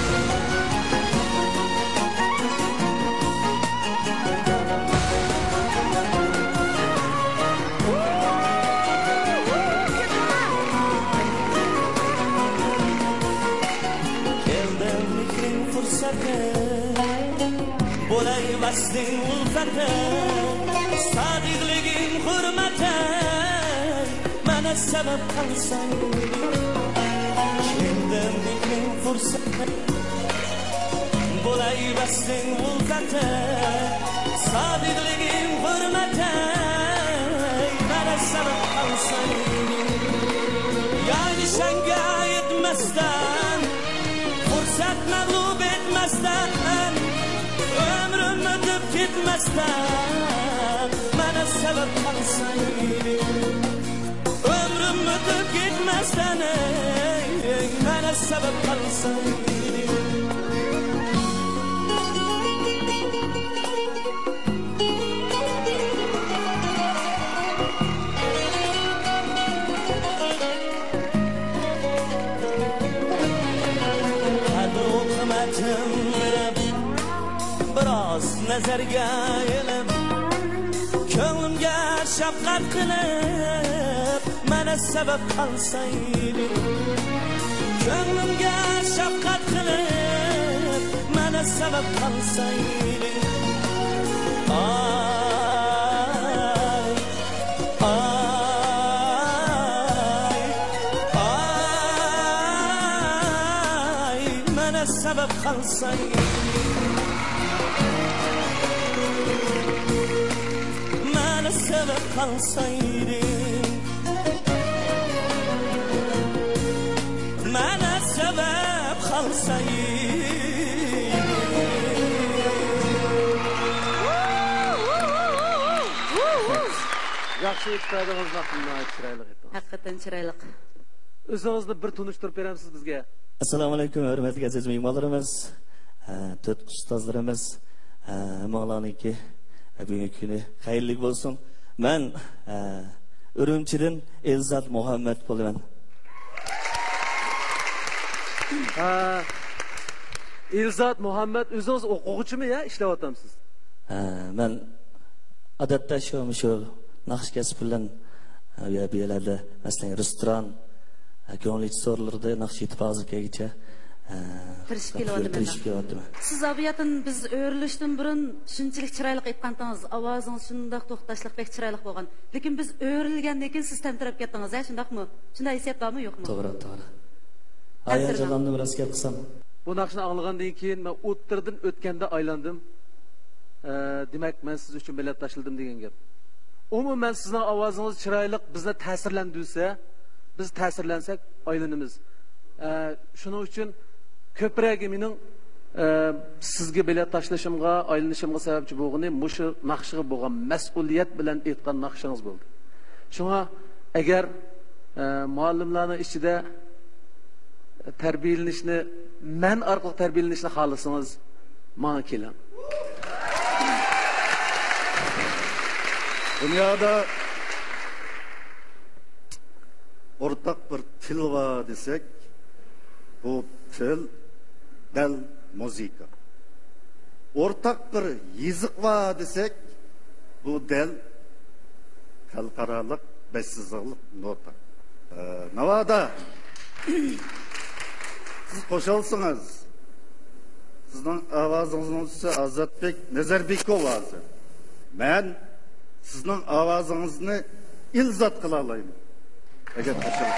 Bolay vastin ulfate Sadigligin hürmete Bana sebep kalsaydı Kimden diklim fırsatı Bolay vastin ulfate Sadigligin hürmete Bana sebep kalsaydı Yani sen gayetmezden Fırsat mağlup etmezden Ömrüm ödüp gitmezden Bana sebep kalsaydı Ömrüm ödüp gitmezden Bana sebep kalsaydı Biraz nazarga elib Ko'nglimga shafqat qilib Mana sabab qalsaydi Ko'nglimga shafqat qilib Mana sabab qalsaydi Ay ay ay Mana sabab qalsaydi mana sabab qalsaydi mana sabab qalsaydi Yaxşı aytdingiz, Mahmud, chiroyli aytdingiz. Haqiqatan chiroyli. O'zingizni bir tunishtirib beramiz bizga. Assalomu alaykum, hurmatli aziz mehmonlarimiz, to'rt ustozlarimiz, hammalarniki bugungi kuni xayrli bo'lsin. Men Urumchidan Elzat Muhammad bo'laman. Ha, Elzat Muhammad o'zingiz o'quvchimi ya, ishlayapsiz? Ha, men odatda shu shu naqsh kasb bilan ya bu yerlarda masalan restoran, ko'ngil so'rlarda naqsh yetib hozirgacha tirishib kelyapti. Siz abiyatin biz o'rilishdan burun shunchalik chiroyli aytgandingiz, ovozingiz shundoq to'xtashliq bek chiroyli bo'lgan. Lekin biz o'rilgandan keyin siz tantirab ketdingiz, ha, shundaqmi? Shunday his etdingizmi, yo'qmi? To'g'ri, to'g'ri. Hayajonlandim, biroz gap qilsam. Bu naqshni anglagandan keyin men o'ttirdim, o'tganda aylandim. Demak, men siz uchun bilet tashladim degan gap. Umuman sizning ovozingiz chiroyli bizni ta'sirlantirsa, biz ta'sirlansak aylanamiz. Shuning uchun ko'proq mening sizga bilet tashlashimga, aylanishimga sababchi bo'lgani mushu naqshga bo'lgan mas'uliyat bilan aytgan naqshingiz bo'ldi. Shunga agar muallimlarning ichida tarbiyalanishni, men orqali tarbiyalanishni xohlasangiz, menga keling. Dünyada ortak bir til var desek, bu til del müzika. Ortak bir yazık var desek, bu del halkaralık, beşsizlik nota. Ee, Navada siz koşalsınız. Sizden avazınızın üstü Azatbek Nezarbekov ağzı. Ben sizning ovozingizni ilzat qila olayman. Agar qo'shilsa.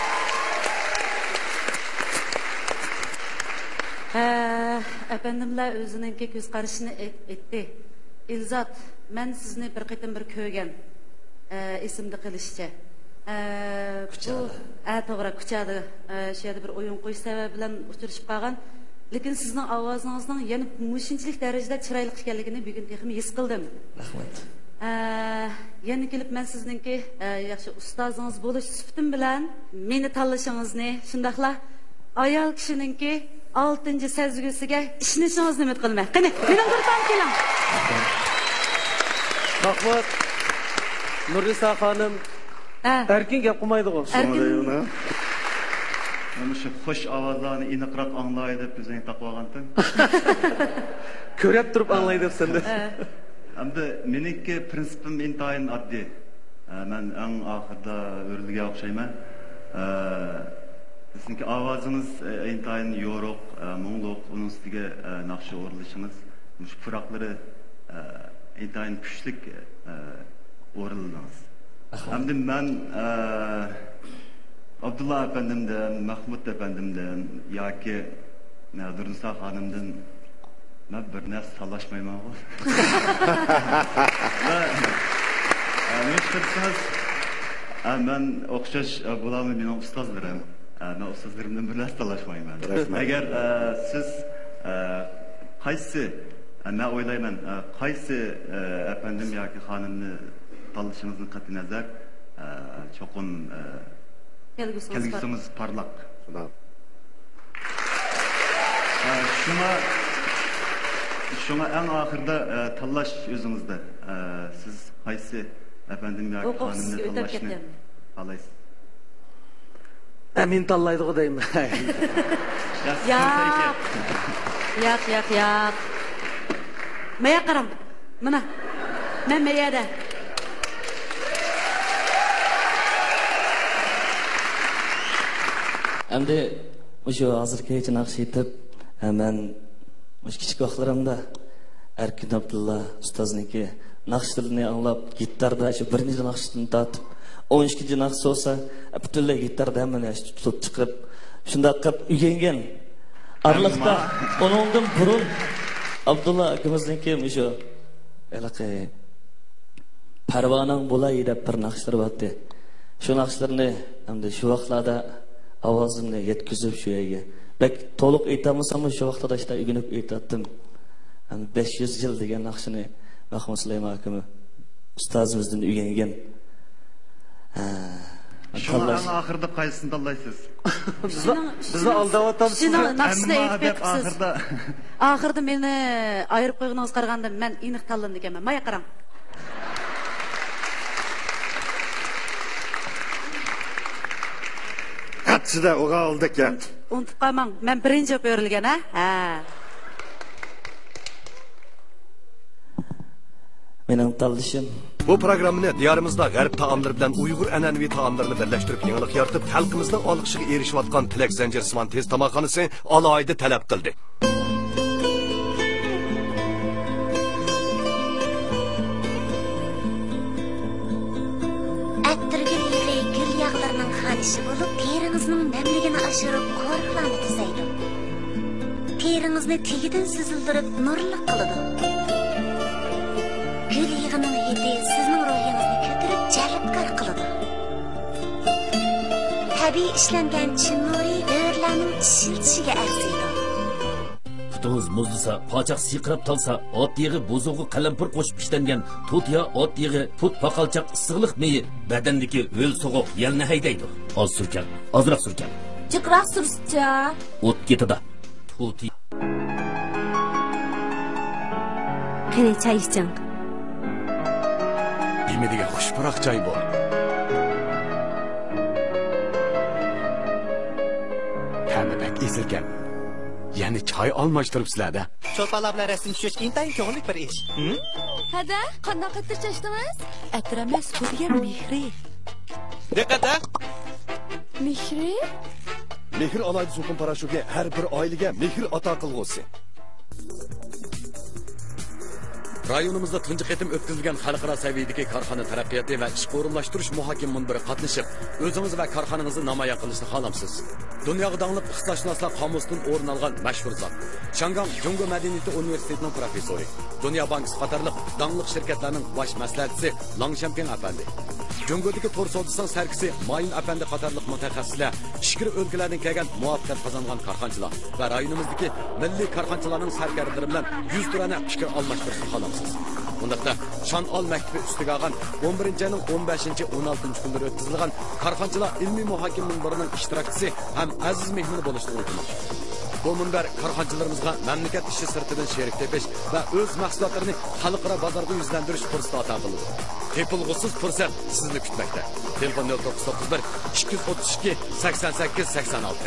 Ha, efendimlar o'zininki ko'z qarashini aytdi. İlzat, men sizni bir qitim bir ko'rgan. Esimda qilishcha. Bu a to'g'ri kuchadi. Shu yerda bir o'yin qo'yish sababi bilan uchrashib qolgan. Lekin sizning ovozingizning yana mushinchilik darajada chiroyli ekanligini bugun texim his qildim. Rahmat. Yana kelib men sizningki yaxshi ustozingiz bo'lish sifatim bilan meni tanlashingizni, shundaqla ayol kishiningki oltinchi sezgusiga ishonishingizni umid qilaman. Qani, mening guruhim keling. Mahmud, Nurisa xonim, erkin gap qilmaydi-ku. Erkin. Mana shu xush ovozlarni aniqroq anglaydi deb o'zing taqib olgandim. Ko'rib turib anglaydi deb senda. Hamda meniki prinsipim intayin oddiy. Men eng oxirida o'rilga o'xshayman. Sizningki ovozingiz intayin yo'ruq, mungluq, uning ustiga naqshi o'rilishingiz, mush puroqlari intayin kuchli o'rildingiz. Hamda men Abdullah efendimden, Mahmud efendimden yoki Nurisa xonimdan ben bir narsa talashmayman. Nechqilsangiz, men o'xshash bo'laman mening ustozlarim. Men ustozlarimdan bir narsa talashmayman. Agar siz qaysi, men o'ylayman, qaysi efendim yoki xonimni tanlashingizni qat'iy nazar cho'qin kelgusimiz parlaq. Şuna Şuna en ahırda talaş özünüzde. Siz haysi efendim ya hanımla talaşını alaysınız. Emin tallaydı o deyim. Yak. Yak yak yak. Maya karam. Mana. Ben meyada. Endi o'sha hozirgacha naqsh etib, men o'sha kichik vaqtlarimda Erkin Abdulla ustozniki naqshlarni anglab, gitarda shu birinchi naqshdan tortib, o'n ikkinchi naqsh bo'lsa, butunlay gitarda hammani tutib chiqib, shunday qilib o'rgangan. Arlıqda onundan burun Abdullah akimizniki şu elaqi Parvanang bulay deb bir naqshlar botdi. Shu naqshlarni hamda shu vaqtlarda ovozimni yetkazib shu yerga. Bak to'liq aytamasam shu vaqtda ishda ugunib aytatdim. Ham besh yuz yil degan naqshini Mahmud Sulaymon akam ustozimizdan o'rgangan. Ha. Şunların ahırda qaysini tanlaysiz? Bizni aldavatamiz. Shuni naqshni Amma aytib deb beribsiz. ahırda Oxirda meni ayirib qo'yganingiz qaraganda men aniq tanlandim ekanman. Maya qarang. Qatchida o'g'a oldik ya. Unutib qolmang, men birinchi o'qib berilgan, ha? Ha. Mening tanlashim Bu programmani diyorimizda g'arb taomlari bilan Uyg'ur an'anaviy taomlarini birlashtirib yangilik yaratib, xalqimizning olqishiga erishayotgan Tilak Zanjirsimon tez tomoqxonasi alohida talab qildi. Attirgilli gul yog'larining xanishi bo'lib, teringizni namligini oshirib, qo'riqlarni tuzaydi. Teringizni tegidan sizildirib, nurli qiladi. Gül yığının hidi sizning ruhingizni ko'tarib jalbkor qiladi. Tabiiy ishlangan chinnuri dövrlarning shilchishiga arziydi. Putunuz muzlisa, pochaq siqirib talsa, ot yig'i buzug'i qalampir qo'shib ishlangan tut ya ot yig'i, tut paqalchaq issiqlik meyi badandagi o'l so'g'oq yalni haydaydi. Oz surkan, ozroq surkan. Jiqroq sursa. O't ketida. Tut. Qani chay iching. Bilmediğe xushpuroq joy bu. Ta'mi bak esilgan. Yani choy almashtiribsizlar-da. Cho'lpalar bilan rasm tushish intayin ko'ngillik bir ish. Hada, qanday qilib chashdingiz? Atramas bu degan mehri. Diqqat! Mehri? Mehr alaydi so'qin parashuga har bir oilaga mehr ato qilg'usi. Rayonimizda tunji qitim o'tkazilgan xalqaro saviyadagi korxona taraqqiyoti va ish o'rinlashtirish muhokama munbiri qatnashib, o'zingiz va korxonangizni namoyon qilishni xohlamsiz. Dunyoga dongliq iqtisodshunoslar qomusidan o'rin olgan mashhur zot. Shangang Jungo madaniyati universitetining professori, Dunyo banki qatorliq dongliq shirkatlarning bosh maslahatchisi Lang Shampion apandi. Jungodagi to'r savdosining sarkisi Mayin apandi qatorliq mutaxassislar, ishkir o'lkalardan kelgan muvaffaqiyat qozongan korxonchilar va rayonimizdagi milliy korxonchilarning sarkarlari bilan yuz turana fikr almashtirishni xohlamsiz. Bundaqda Shanol maktabi ustiga olgan o'n birinchi ayning o'n beshinchi o'n oltinchi kunlari o'tkazilgan korxonchilar ilmiy muhokama munbirining ishtirokchisi ham aziz mehmoni bo'lishni unutmaydi. Bu munbar korxonchilarimizga mamlakat ishi sirtidan sherik tepish va o'z mahsulotlarini xalqaro bozorga yuzlantirish fursati ato qiladi. Tepilg'usiz fursat sizni kutmoqda. Telefon nol to'qqiz to'qqiz bir ikki yuz o'ttiz ikki sakson sakkiz sakson olti.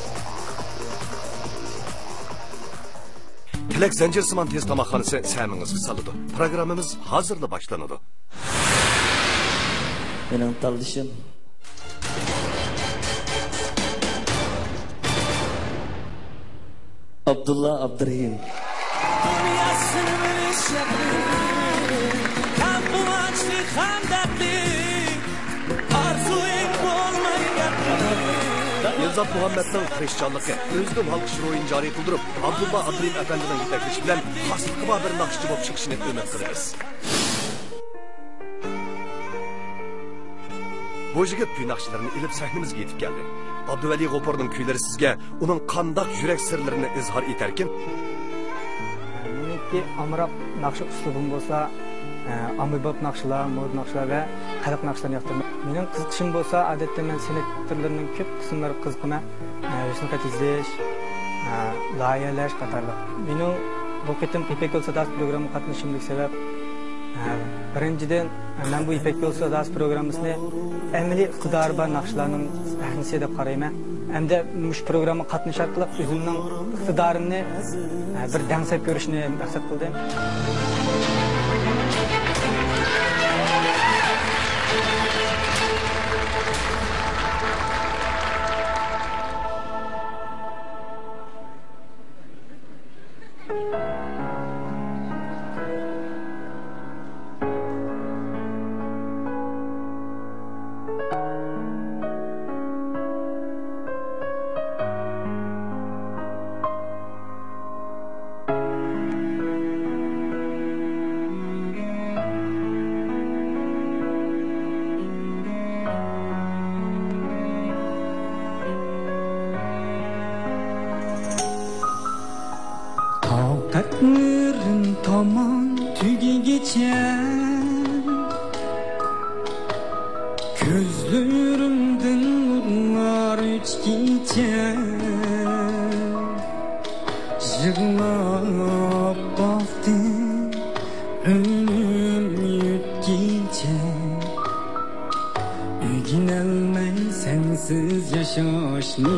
Tilak Zanjirsimon tez tomoqxonasi samingizga saladi. Programmamiz hozirda boshlanadi. Mening tanlashim Abdullah Abdurrahim. Dünyasını biliş yapayım, hem kıvançlı hem dertli, arzu et olmayı yapayım. Elzat Muhammed'ning xristianlığı özünün halk şiroyini jari qildirib, Abdullah Abdurrahim efendining yetaklishi bilan xoslikqa bor bir naqshchi bo'lib chiqishini umid qilamiz. Bu yigit kuy naqshlarini ilib sahnimizga yetib keldi. Abduvali G'ofurning kuylari sizga uning qandoq yurak sirlarini izhor etarkin? Meniki amroq naqsh uslubim bo'lsa, ommabop naqshlar, mod naqshlar va xalq naqshlarini yoqtiraman. Mening qiziqishim bo'lsa, odatda men san'at turlarining ko'p qismlari qiziqaman. Resim qatizlash, loyihalash qatorliq. Mening bu qitim İpek Yol Sadasi programmasiga qatnashishimning sabab birinchidan men bu İpek Yol Sadasi programmasini amaliy iqtidori bor naqshlarning sahnasi deb qarayman. Hamda mush programma qatnash orqali o'zimning iqtidorimni bir dangsab ko'rishni maqsad qildim. Haqiqatlerim tamam tügegicha Gözlerimden nurlar içkicha Yığlab baktım ölüm yutkicha Üginelmey sensiz yaşaşni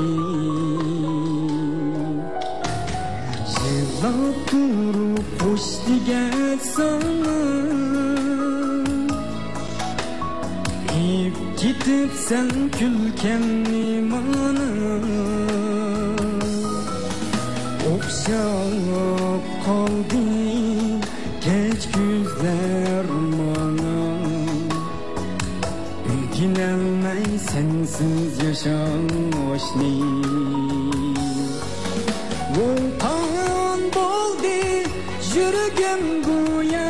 Yığlab durup hoş digen sana Hep gitip sen külkemni bana Okşap kaldı geç güzler bana Üginelmey sensiz yaşaşni Volkan boldi yürügüm goya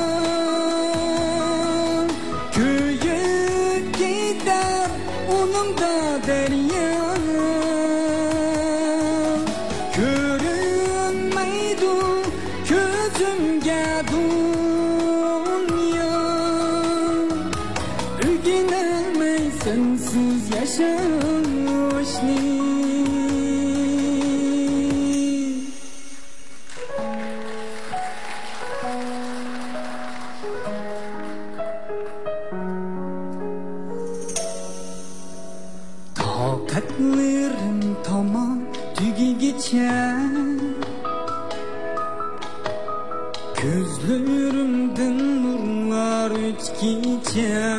Köyüp gider onun da derya Görünmeydu gözümge dünya Üginemey sensiz yaşaşni Takatlerim tamam tügegicha Gözlerimden nurlar içkicha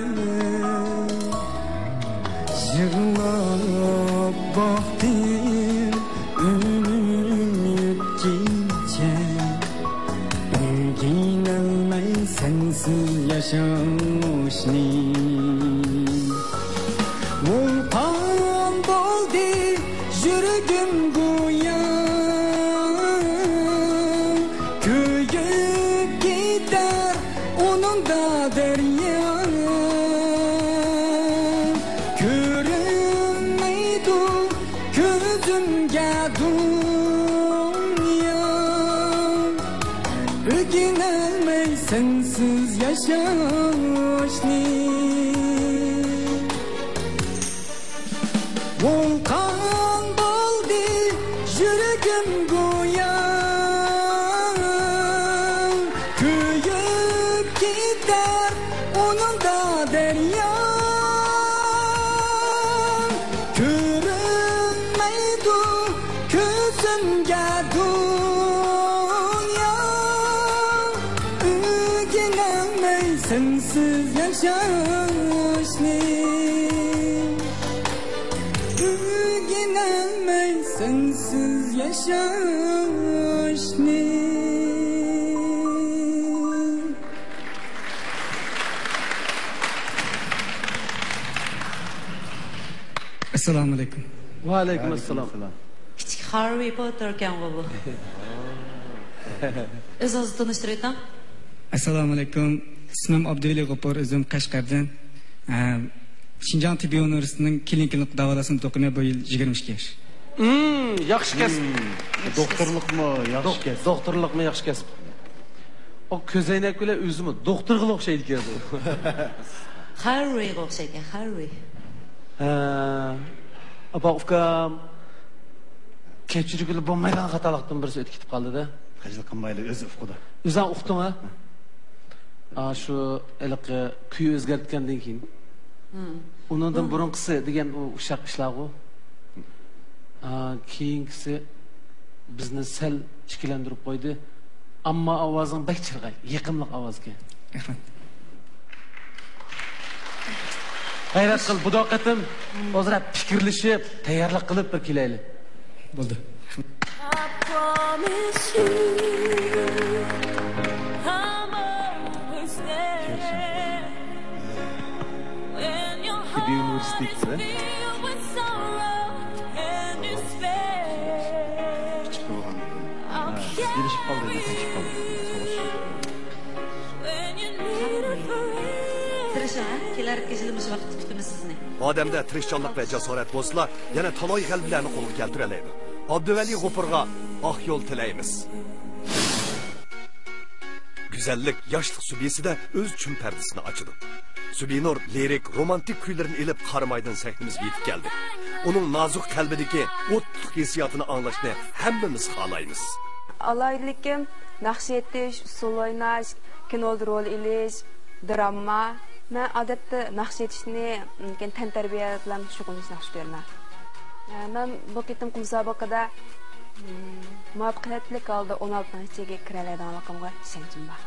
Yığlab baktım ölüm yutkicha Üginelmey sensiz yaşaşni Volkan boldi yürügüm goya Köyüp gider onun da derya Görünmeydu gözümge dünya Üginelmey sensiz yaşaşni Volkan boldi yürügüm goya Köyüp gider onun da derya Görünmeydu gözümge dünya Üginemey sensiz yaşaşni Üginemey sensiz yaşaşni Assalamu alaikum. Va alaykum assalom. Kichik Harry Potter ekan bu. O'zingizni tanishtirib o'tam. Assalomu alaykum. Ismim Abduvali G'ofur, o'zim Qashqardan. Shinjon tibbiy universitetining klinik davolasini o'qigan bu yil yigirma ikki yosh. Hmm, yaxshi kasb. Doktorlikmi, yaxshi kasb. Doktorlikmi, yaxshi kasb. O ko'zoynak bilan o'zimi doktorga o'xshaydi ekan. Harryga o'xshaydi, Harry. Ha, apa ukam kechirgili bo'lmaydigan xatolikdan birisi o'tib ketib qoldi-da. Qajil qilmaydi o'zi uqdi. O'zing uqdingmi? A shu iliq kuy o'zgartgandan keyin. Undan burunqisi degan u ushaq ishlar-ku. A keyingisi bizni sal ikkilantirib qo'ydi. Ammo ovozing bak chirg'ay, yiqimliq ovozga. Rahmat. G'ayrat qil, budoqatim, o'zra fikrlashib, tayyorlik qilib bir kelaylik. Bo'ldi. Tibbiy universitetida kichik bo'lgan. Kelishib qoldi, kelishib qoldi. Tirishing, kelarki yilimiz vaqt kutimiz sizni. Odamda tirishchanlik va jasorat bo'lsa, yana taloy qalblarni qo'lga keltira oladi. Abduvali G'ofurga oq yo'l tilaymiz. güzellik, yaşlık sübiyesida o'z chun pardasini ochadi. Subinur lirik, romantik kuylarini elib qaramaydan sahnimizga yetib keldi. Uning nozik qalbidagi o'tliq hissiyotini anglashni hammamiz xohlaymiz. Alaylikim, naqsh etish, usul o'ynash, kinoda rol ilish, drama. Men odatda naqsh etishni, tantarbiya bilan shug'ullanishni yaxshi ko'raman. Men bu qitim musobaqada muvaffaqiyatli holda o'n oltinchi ichiga kira olganligimga ishonchim bor.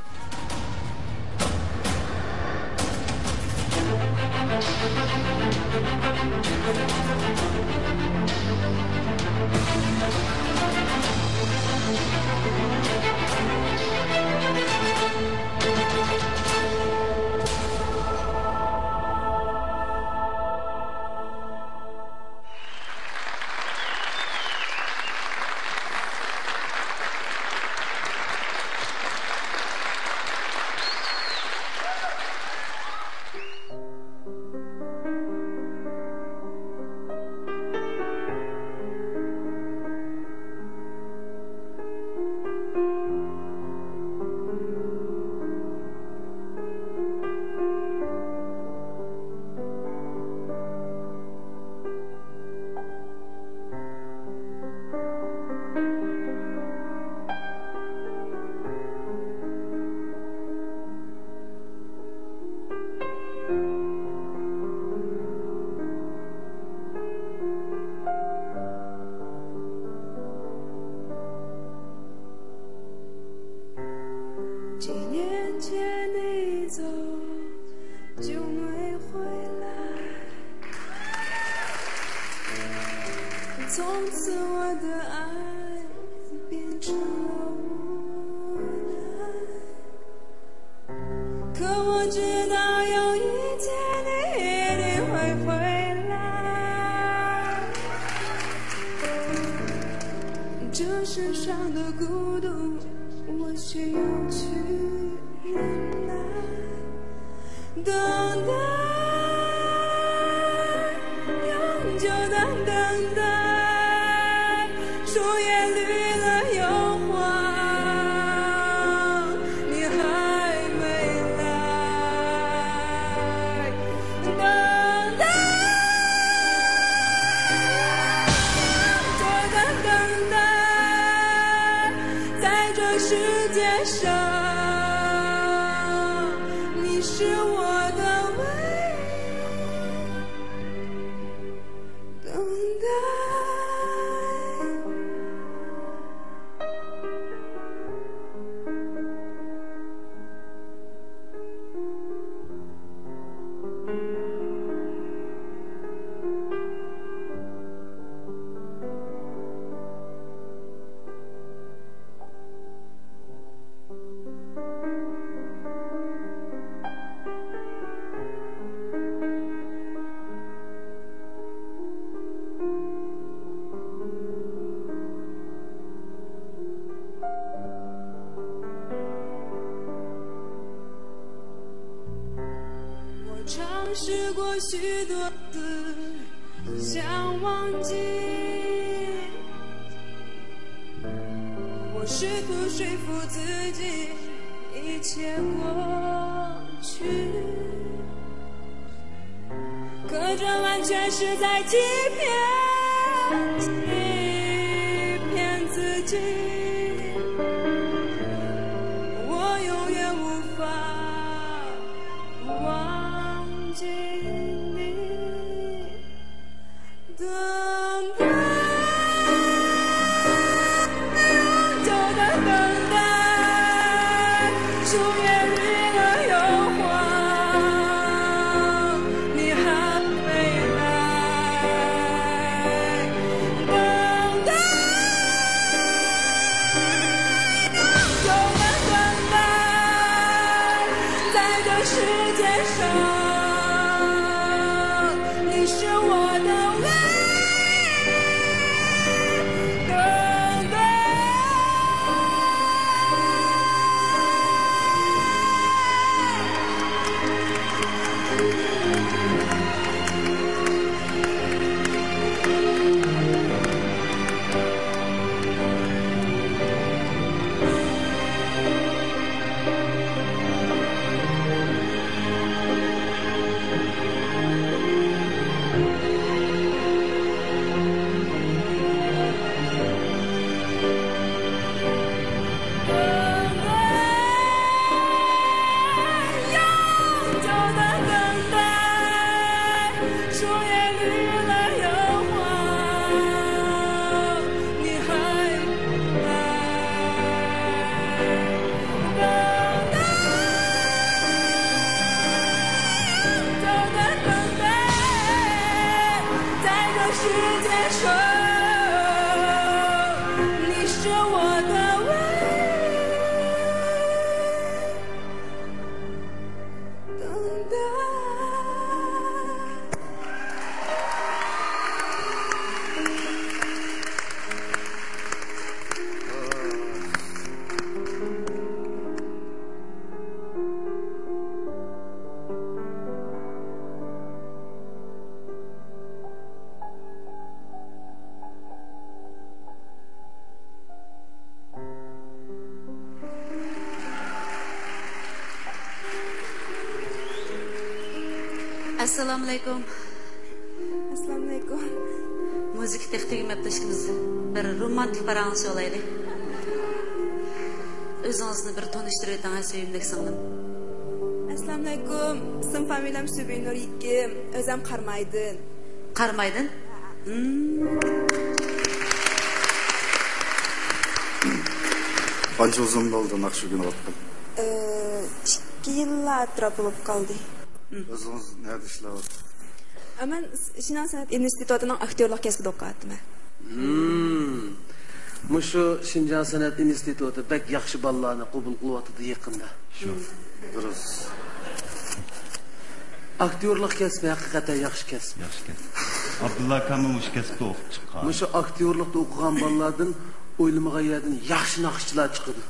Assalomu alaykum. Assalomu alaykum. Müzik texnik mabdashimiz bir romantik parangiz olaylik. O'zingizni bir tanishtirib o'tsangiz sevimli singlim. Assalomu alaykum. Ism familiyam Subinur Yikim. O'zim Qarmaydin. Qarmaydin? Qancha uzun bo'ldi Naqshbin o'tdim? ikki yillar atrofida bo'lib qoldi. O'zingiz nerede ishlayapsiz? Men Shinon san'at institutining aktyorlik kasbida o'qiyapman. Hmm. Mushu Shinjon san'at instituti bek yaxshi bolalarni qabul qilyapti yaqinda. Shu. Durust. Aktyorlik kasbi haqiqatan yaxshi kasb. Yaxshi kasb. Abdulla akam mush kasbda o'qib chiqqan. Mushu aktyorlikda o'qigan bolalardan o'ylamagan yerdan yaxshi naqshchilar chiqadi.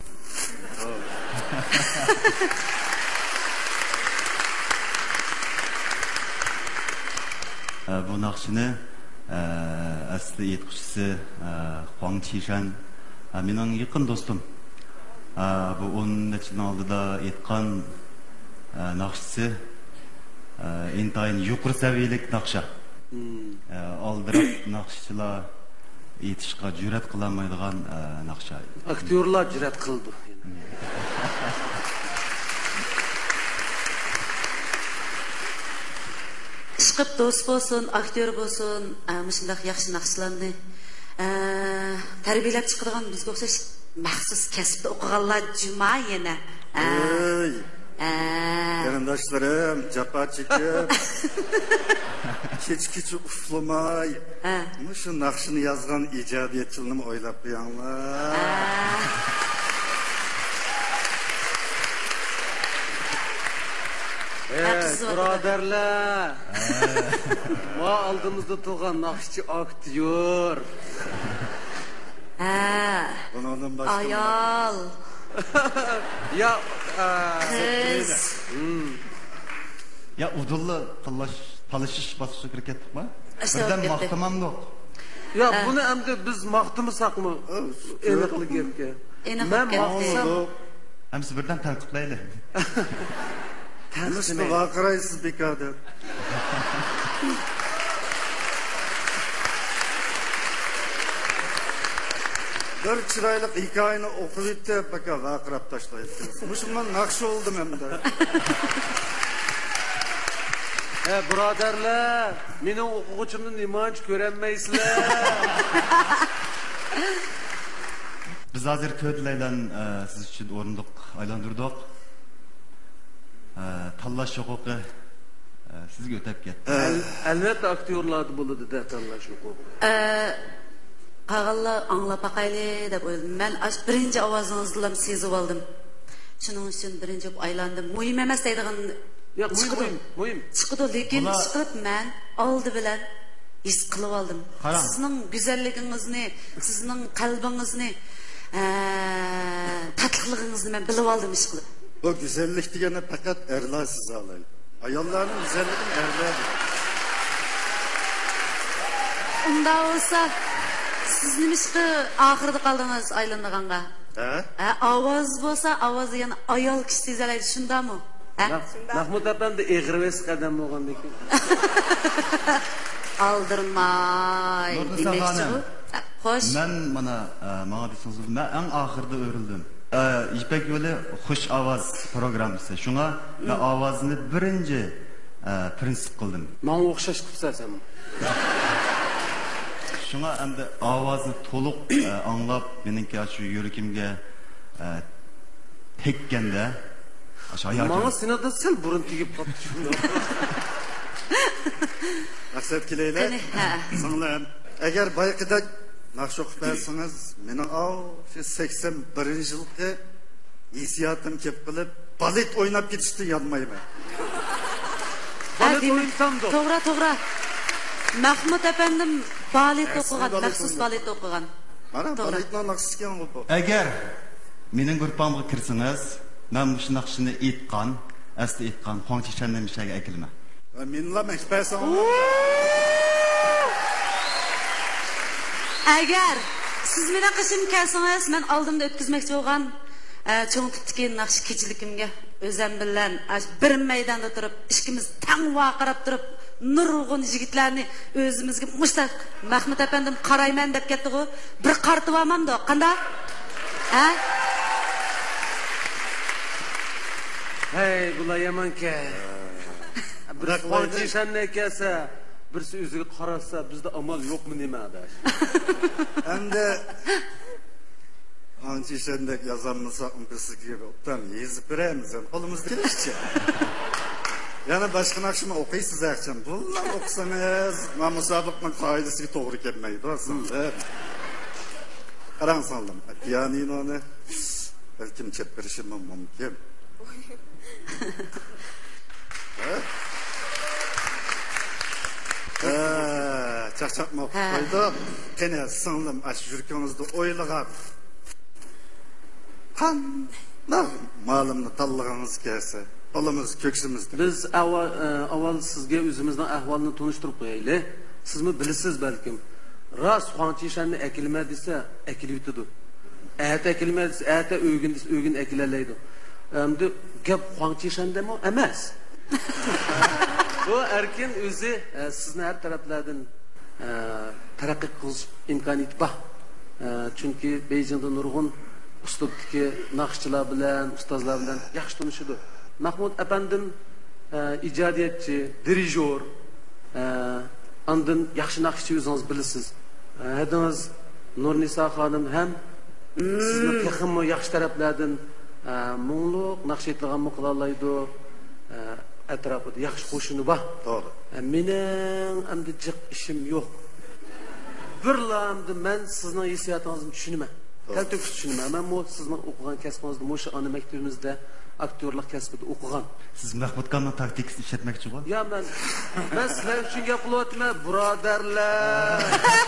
Bu naqshini asli aytquchisi Huang Qishan mening yaqin do'stim. Bu o'n necha yil oldida aytgan naqshisi intayin yuqori saviyalik naqsha. Oldirab naqshchilar aytishga jur'at qilolmaydigan naqsha. Aktyorlar jur'at qildi. Chiqib do'st bo'lsin, aktyor bo'lsin, shunday yaxshi naqshlarni tarbiyalab chiqadigan bizga o'xshash maxsus kasbda o'qiganlar juma yana. Ey. Qarindoshlarim, jafo chekib, kech-kecha uflamay, shu naqshini yozgan ijodiyatchilarni o'ylab qo'yinglar. Hey, birodarlar. Va oldimizda turgan naqshchi aktyor. Ha. Bundan boshqa ayol. Ya, qiz. Ya udulla talash talashish bosqichi kirib ketdikmi? Birdan Birdan maqtamamdiq. Ya buni endi biz maqtamasaqmi? Aniqlik gapga. Men maqtasam, hamsi birdan tanqidlayli. Tanishni vaqiraysiz bekorda. Bir chiroyli hikoyani o'qib yetib, baka vaqirab tashlayapsiz. Mushundan naqsh oldim endi. He birodarlar, mening o'quvchimni nimanch ko'ranmaysizlar? Biz hozir to'rtlaylan siz uchun o'rindiq aylantirdik. Tanlash huquqi sizga o'tib ketdi. Albatta aktyorlarda bo'ladi-da tanlash huquqi. Qag'allar anglab baqayli deb o'yladim. Men ash birinchi ovozingizni sezib oldim. Shuning uchun birinchi aylandim. Muhim emas deydigan. Yo'q, muhim, muhim. Chiqdi, lekin chiqib men oldi bilan his qilib oldim. Sizning go'zalligingizni, sizning qalbingizni, tatliqligingizni men bilib oldim ish qilib. Bu güzellik degani faqat erlar siz olaydi. Ayollarning güzelligini erlar. Unda olsa siz nimishqi oxirida qoldingiz aylanganға? Ha? Ha, ovoz bo'lsa, ovozi yana ayol kishi sezalaydi, shundami? Ha? Mahmud apamda eg'irves qadam bo'lgandan keyin. Aldirmay. Demakchi bu. Xo'sh. Men mana menga desangiz, men eng oxirida o'rildim. İpek yo'li xush ovoz programmasi. Shunga men ovozni birinchi prinsip qildim. Menga o'xshash qilibsan. Shunga endi ovozni to'liq anglab, meningki shu yuragimga tekkanda, Menga sinada sal burun tegib qoldi shunda. Maqsad keleylar. Singlim, agar bayqidek naqsh o'qib bersangiz, mening av sakson birinchi yilgi hisiyotim kelib qilib, balet o'ynab ketishni yonmayman. Balet o'ynamdi. To'g'ri, to'g'ri. Mahmud apandim balet o'qigan, maxsus balet o'qigan. Mana baletning naqshisi bu. Agar mening guruhimga kirsangiz, men shu naqshini aytgan, asli aytgan Xonchishondan mishaga akilma. Menlar ekspersan. Agar siz meni qishim kelsangiz, men oldimda o'tkazmoqchi bo'lgan cho'ng tutgan naqsh kechilikimga o'zim bilan bir maydonda turib, ikkimiz tang vaqirab turib, nurg'un yigitlarni o'zimizga mushtaq Mahmud apandim qarayman deb ketdi-ku. Bir qartib olmamda, qanday? Ha? Hey, bular yamanka. Bir Xonchishondan kelsa, birisi o'ziga qarasa, bizda amal yo'qmi nima adash? Endi Xonchishondek yozamisak, bizga o'tdan yezib beramiz, qo'limizda kelishcha. Yana boshqa naqshni o'qiysiz axcham. Bunlar o'qisangiz, mana musobaqaning qoidasiga to'g'ri kelmaydi, aslida. Qarang soldim. Pianinoni balkim chet berishim mumkin. Ha, chaqchaqmoq qo'ydi. Qani singlim, ash yurkingizda o'ylagan. Qanday ma'lumni tanlagangiz kelsa, qo'limiz ko'ksimizda. Biz avval avval sizga o'zimizning ahvolini tunishtirib qo'yaylik. Sizmi bilasiz balkim. Ras Xonchishonni akilma desa, akilib yutadi. Ata akilma desa, ata o'gin desa, o'gin akilalaydi. Endi gap Xonchishondami emas. Bu erkin o'zi sizni har taraflardan taraqqiy qilish imkoniyati bor. Chunki Beijingda nurg'un uslubdagi naqshchilar bilan, ustozlar bilan yaxshi tanishadi. Mahmud apandim ijodiyatchi, dirijor, andin yaxshi naqshchi o'zingiz bilasiz. Hadingiz Nurnisa xonim ham sizni texmo yaxshi taraflardan mungluq naqsh aytilgan muqollaydi. Atrofida yaxshi qo'shini bor. To'g'ri. Mening endi jiq ishim yo'q. Birlamda men sizning hissiyotingizni tushunaman. Kaltuk tushunaman. Men bu sizning o'qigan kasbingizda, o'sha ona maktabimizda aktyorlik kasbida o'qigan. Siz Mahmudxonning taktikasini ishlatmoqchi bo'l. Ya men men sizlar uchun gap qilyapman, birodarlar.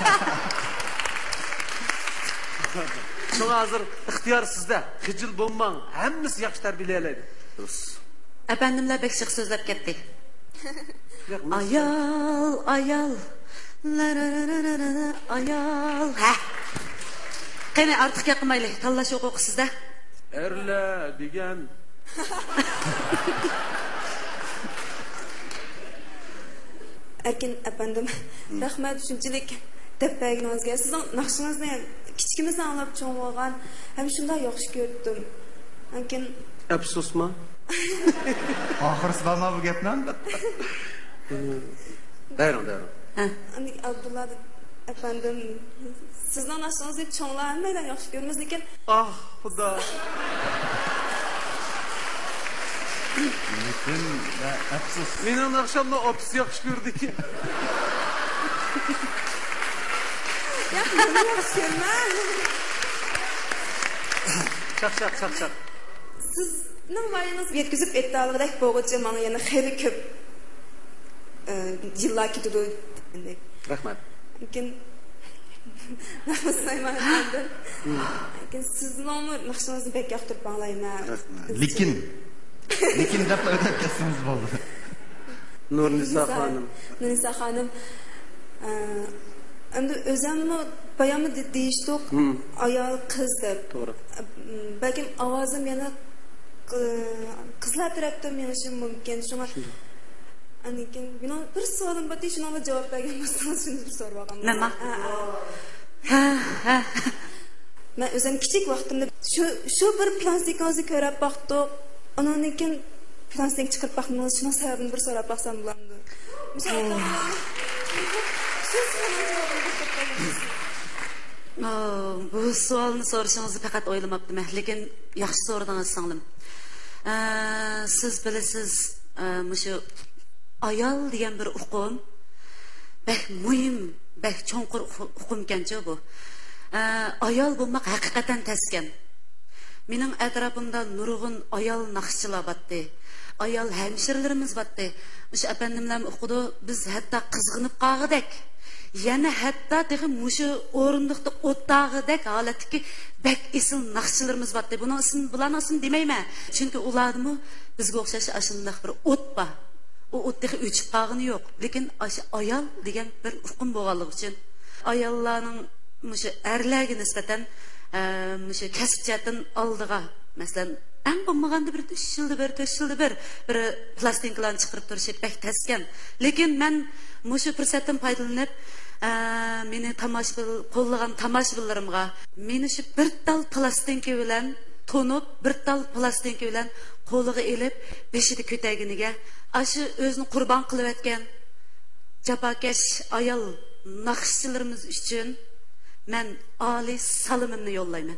Shunga hozir ixtiyor sizda. Xijil bo'lmang. Hammasi yaxshi tarbiyalaydi. Durust. Efendimler pek sık sözler gitti. Ayal, ayal, la la la la la la, ayal. Ha. Kene artık yakmayla, tallaş yok oku sizde. Erle, digen. Erkin efendim, rahmet düşüncelik tepeginoizga. Sizin naqshingizni kichkimizdan anlab cho'ng bo'lgan, ham shunday yaxshi ko'rdim. Lekin afsusmi? Oxirisi bormi bu gapdan? Davron, davron. Ani Abdullah efendim, sizning naqshingizni cho'nglar hammadan yaxshi ko'ramiz, lekin ah, xudo. Lekin afsus. Mening naqshamni opis yaxshi ko'rdik. Yaxshi ko'rman. Çak çak çak çak. Sizning vayingiz yetkazib aytganidek bo'g'icha mana yana xeyli ko'p yillar ketadi. Rahmat. Lekin nafaslayman endi. Lekin sizning nomni naqshingizni bek yoqtirib anglayman. Lekin lekin deb o'ylab ketsangiz bo'ldi. Nurnisa xonim. Nurnisa xonim endi o'zimni bayamı deyishdik, ayol qiz deb. To'g'ri. Balkim ovozim yana qizlar tarafdan menishim mumkin. Shunga anikin bino bir savolim bor, shunga javob bergan bo'lsangiz shuni bir so'rab olgam. Nima? Ha, ha. Men o'zim kichik vaqtimda shu shu bir plastikani ko'rib baqdik. Onanikin plastik chiqarib baqdingiz, shuni sababini bir so'rab baqsam bo'ladi. Misol Oh, bu sualını soruşunuzu fakat oylamaptım. Lekin yaxshi so'radingiz singlim. Siz bilasiz, mushu ayol degan bir uqum bək muhim, bək cho'nqur uqum ekanchi bu. Ayol bo'lmoq haqiqatan taskan. Mening atrofimda nurg'un ayol naqshchilar batdi. Ayol hemşirlerimiz batdi. O'sha apandimlar o'qidi, biz hatto qizg'inib qolg'idak. Yana hatto texi mushu o'rindiqda o'tdag'idek holatdagi bak esil naqshchilarimiz batdi. Buning ismi bularning ismi demayman. Chunki ularmi bizga o'xshash ashundoq bir o't bor. O o'tdagi o'chib qolgani yo'q. Lekin ayol degan bir uqum bo'lganligi uchun ayollarning mushu erlarga nisbatan mushu kasbchatdan oldiga, masalan, eng bo'lmaganda bir uch yilda bir, to'rt yilda bir bir plastinkalarni chiqarib turishi bak taskan. Lekin men mushu fursatdan foydalanib, meni tomoshabin qo'llagan tomoshabinlarimga meni shu bir tal plastinka bilan tonib, bir tal plastinka bilan qo'liga elib, beshida ko'taginiga aşı özünü qurban qilib etgan jafokash ayol naqshchilarimiz uchun men oliy salomimni yo'llayman.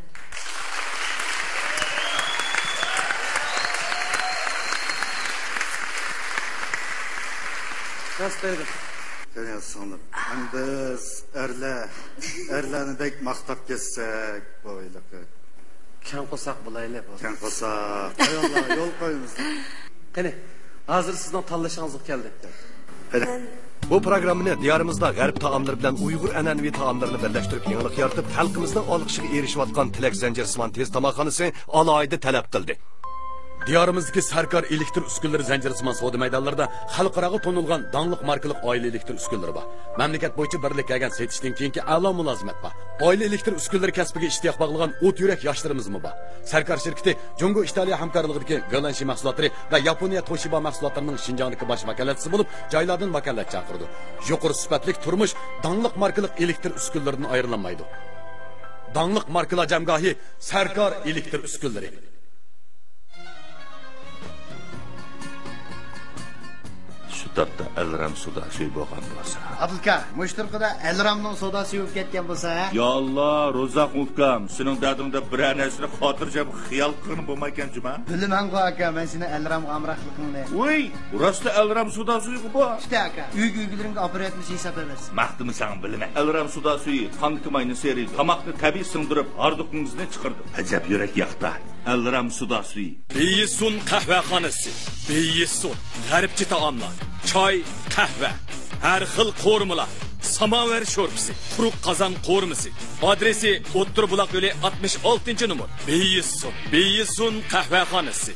Rastlaydi. Qani sanım. Hem biz erler, erlerini bek maqtab kessek bo'yliqi. Kan qo'saq bo'layli bu. Kan qo'saq. Ayollar yo'l qo'yamiz. Qani, hozir sizning tanlashingiz keldi. Bu programmani diyorimizda g'arb taomlari bilan Uyg'ur an'anaviy taomlarini birlashtirib yangilik yaratib, xalqimizning olqishiga erishayotgan Tilak zanjirsimon tez tomoqxonasi alohida talab qildi. Diyarimizdagi Sarkar elektr uskunlari zanjirsimon savdo maydonlarida xalqaro tonilgan dangliq markalik oila elektr uskunlari bor. Mamlakat bo'yicha birlik kelgan setishdan keyingi a'lo mulozimat bor. Oila elektr uskunlari kasbiga ishtiyoq bog'lagan o't yurak yoshlarimiz-mi bor? Sarkar shirkati Jungo Italiya hamkorligidagi Galanshi mahsulotlari va Yaponiya Toshiba mahsulotlarining Shinjongdagi bosh vakolatchisi bo'lib, joylardan vakolat chaqirdi. Yuqori sifatli turmush dangliq markalik elektr uskunlaridan ayrilanmaydi. Dangliq markalar jamgohi Sarkar elektr uskunlari. Tapda Elram suda suyu bo'lgan bo'lsa. Abdulka, mushtirqida Elramning sodasi yuvib ketgan bo'lsa, Ya Allah, Rozaq ukam, sening dardingda bir narsani xotirjam xiyol qilib bo'lmagan juma. Bilaman ku aka, men seni Elram amraqligingni. Voy, rostda Elram suda suyu bor. İşte aka, uy-uylaringga olib berayotmish hisob emas. Maqtimi san bilaman. Elram suda suyu qanday mayni seri, tomoqni tabiiy sindirib, ardiqingizni chiqardi. Ajab yurak yoqda. Elram suda suyu. Beyisun qahvaxonasi. Beyisun g'arbcha taomlar. Çay, kahve, her xil qo'rmalar, samovar sho'rpisi, quruq qozon qo'rmisi. Adresi O'ttir Buloq yo'li oltmish oltinchi numar. Beyisun, Beyisun qahvaxonasi.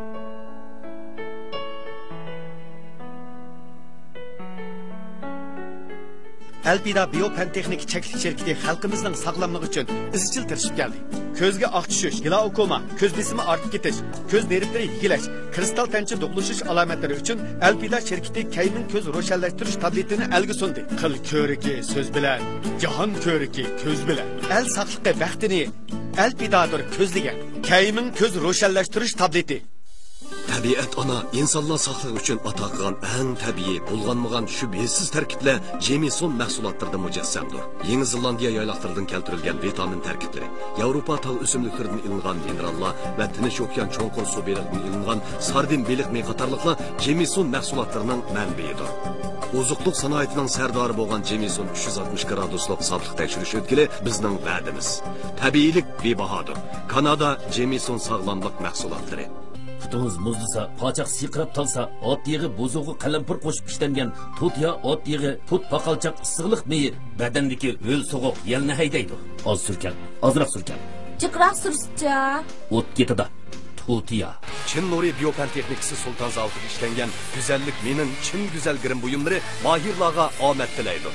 Alpida Biopan Texnik çeklik şirketi xalqimizning sog'lomligi uchun izchil tirishib keldi. Ko'zga oq tushish, glaukoma, ko'z besimi ortib ketish, ko'z nervlari yigilash, kristal tancha to'qlishish alomatlari uchun Alpida shirkati Kaymin ko'z ro'shanlashtirish tabletini elga sundi. Qil ko'riki so'z bilan, jahon ko'riki ko'z bilan. El saqliqi baxtini Alpidadir ko'zlagan. Kaymin ko'z ro'shanlashtirish tableti. Tabiat ana insonlar sog'ligi uchun ato qilgan eng tabiiy, bulg'anmagan shubhasiz tarkiblar Jamieson mahsulotlarida mujassamdir. Yangi Zelandiya yayloqlaridan keltirilgan vitamin tarkiblari, Yevropa tog' o'simliklaridan ilingan minerallar va Tinch okean cho'nqur suv beligidan ilingan sardin beliq mi qatorliqlar Jamieson mahsulotlarining manbaidir. Ozuqliq sanoatining sardori bo'lgan Jamieson uch yuz oltmish graduslik sog'liq tekshirish o'tkili bizning va'damiz. Tabiiylik bebahodir. Kanada Jamieson sog'lomlik mahsulotlari. Tutunuz muzdisa, pochaq siqirab talsa, ot yig'i bozug'i qalampir qo'shib ishlangan tut ya ot yig'i, tut paqalchaq issiqlik meyi badandagi o'l so'g'oq yelni haydaydi. Oz surkan, ozroq surkan. Jiqroq sursa. O't ketida. Tutiya. Chin Nuri Biopan Texnikasi Sultan zavodida ishlangan go'zallik mening chin go'zal girim buyumlari mahirlarga omad tilaydi.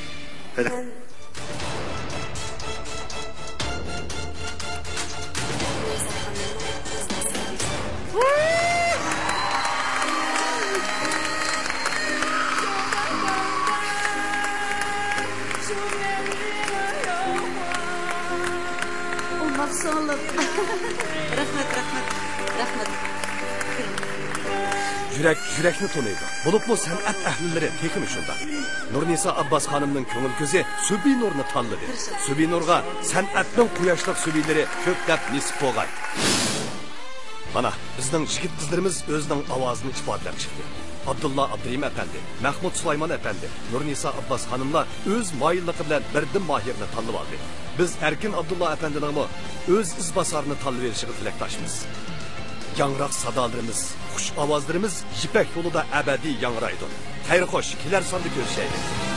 Mahsulot. Rahmat, rahmat, rahmat. Yurak yurakni to'laydi. Bo'libmi san'at ahlilari tekimi shunda. Nurnisa Abbas xonimning ko'ngil ko'zi Subinurni tanladi. Subinurga san'atning quyoshliq subilari ko'plab nisb bo'lgan. Mana bizning yigit qizlarimiz o'zining ovozini ifodalab chiqdi. Abdullah Abdurahim efendi, Mahmud Sulayman efendi, Nurnisa Abbas hanımlar öz mayilligi bilan birdan mahirni tanlab oldi. Biz Erkin Abdullah efendining öz izbasarını tanlab verishiga tilakdoshmiz. Yangraq sadolarimiz, xush ovozlarimiz Yipak yo'lida abadiy yangraydi. Xayr xo'sh, kelar sonda ko'rishaylik.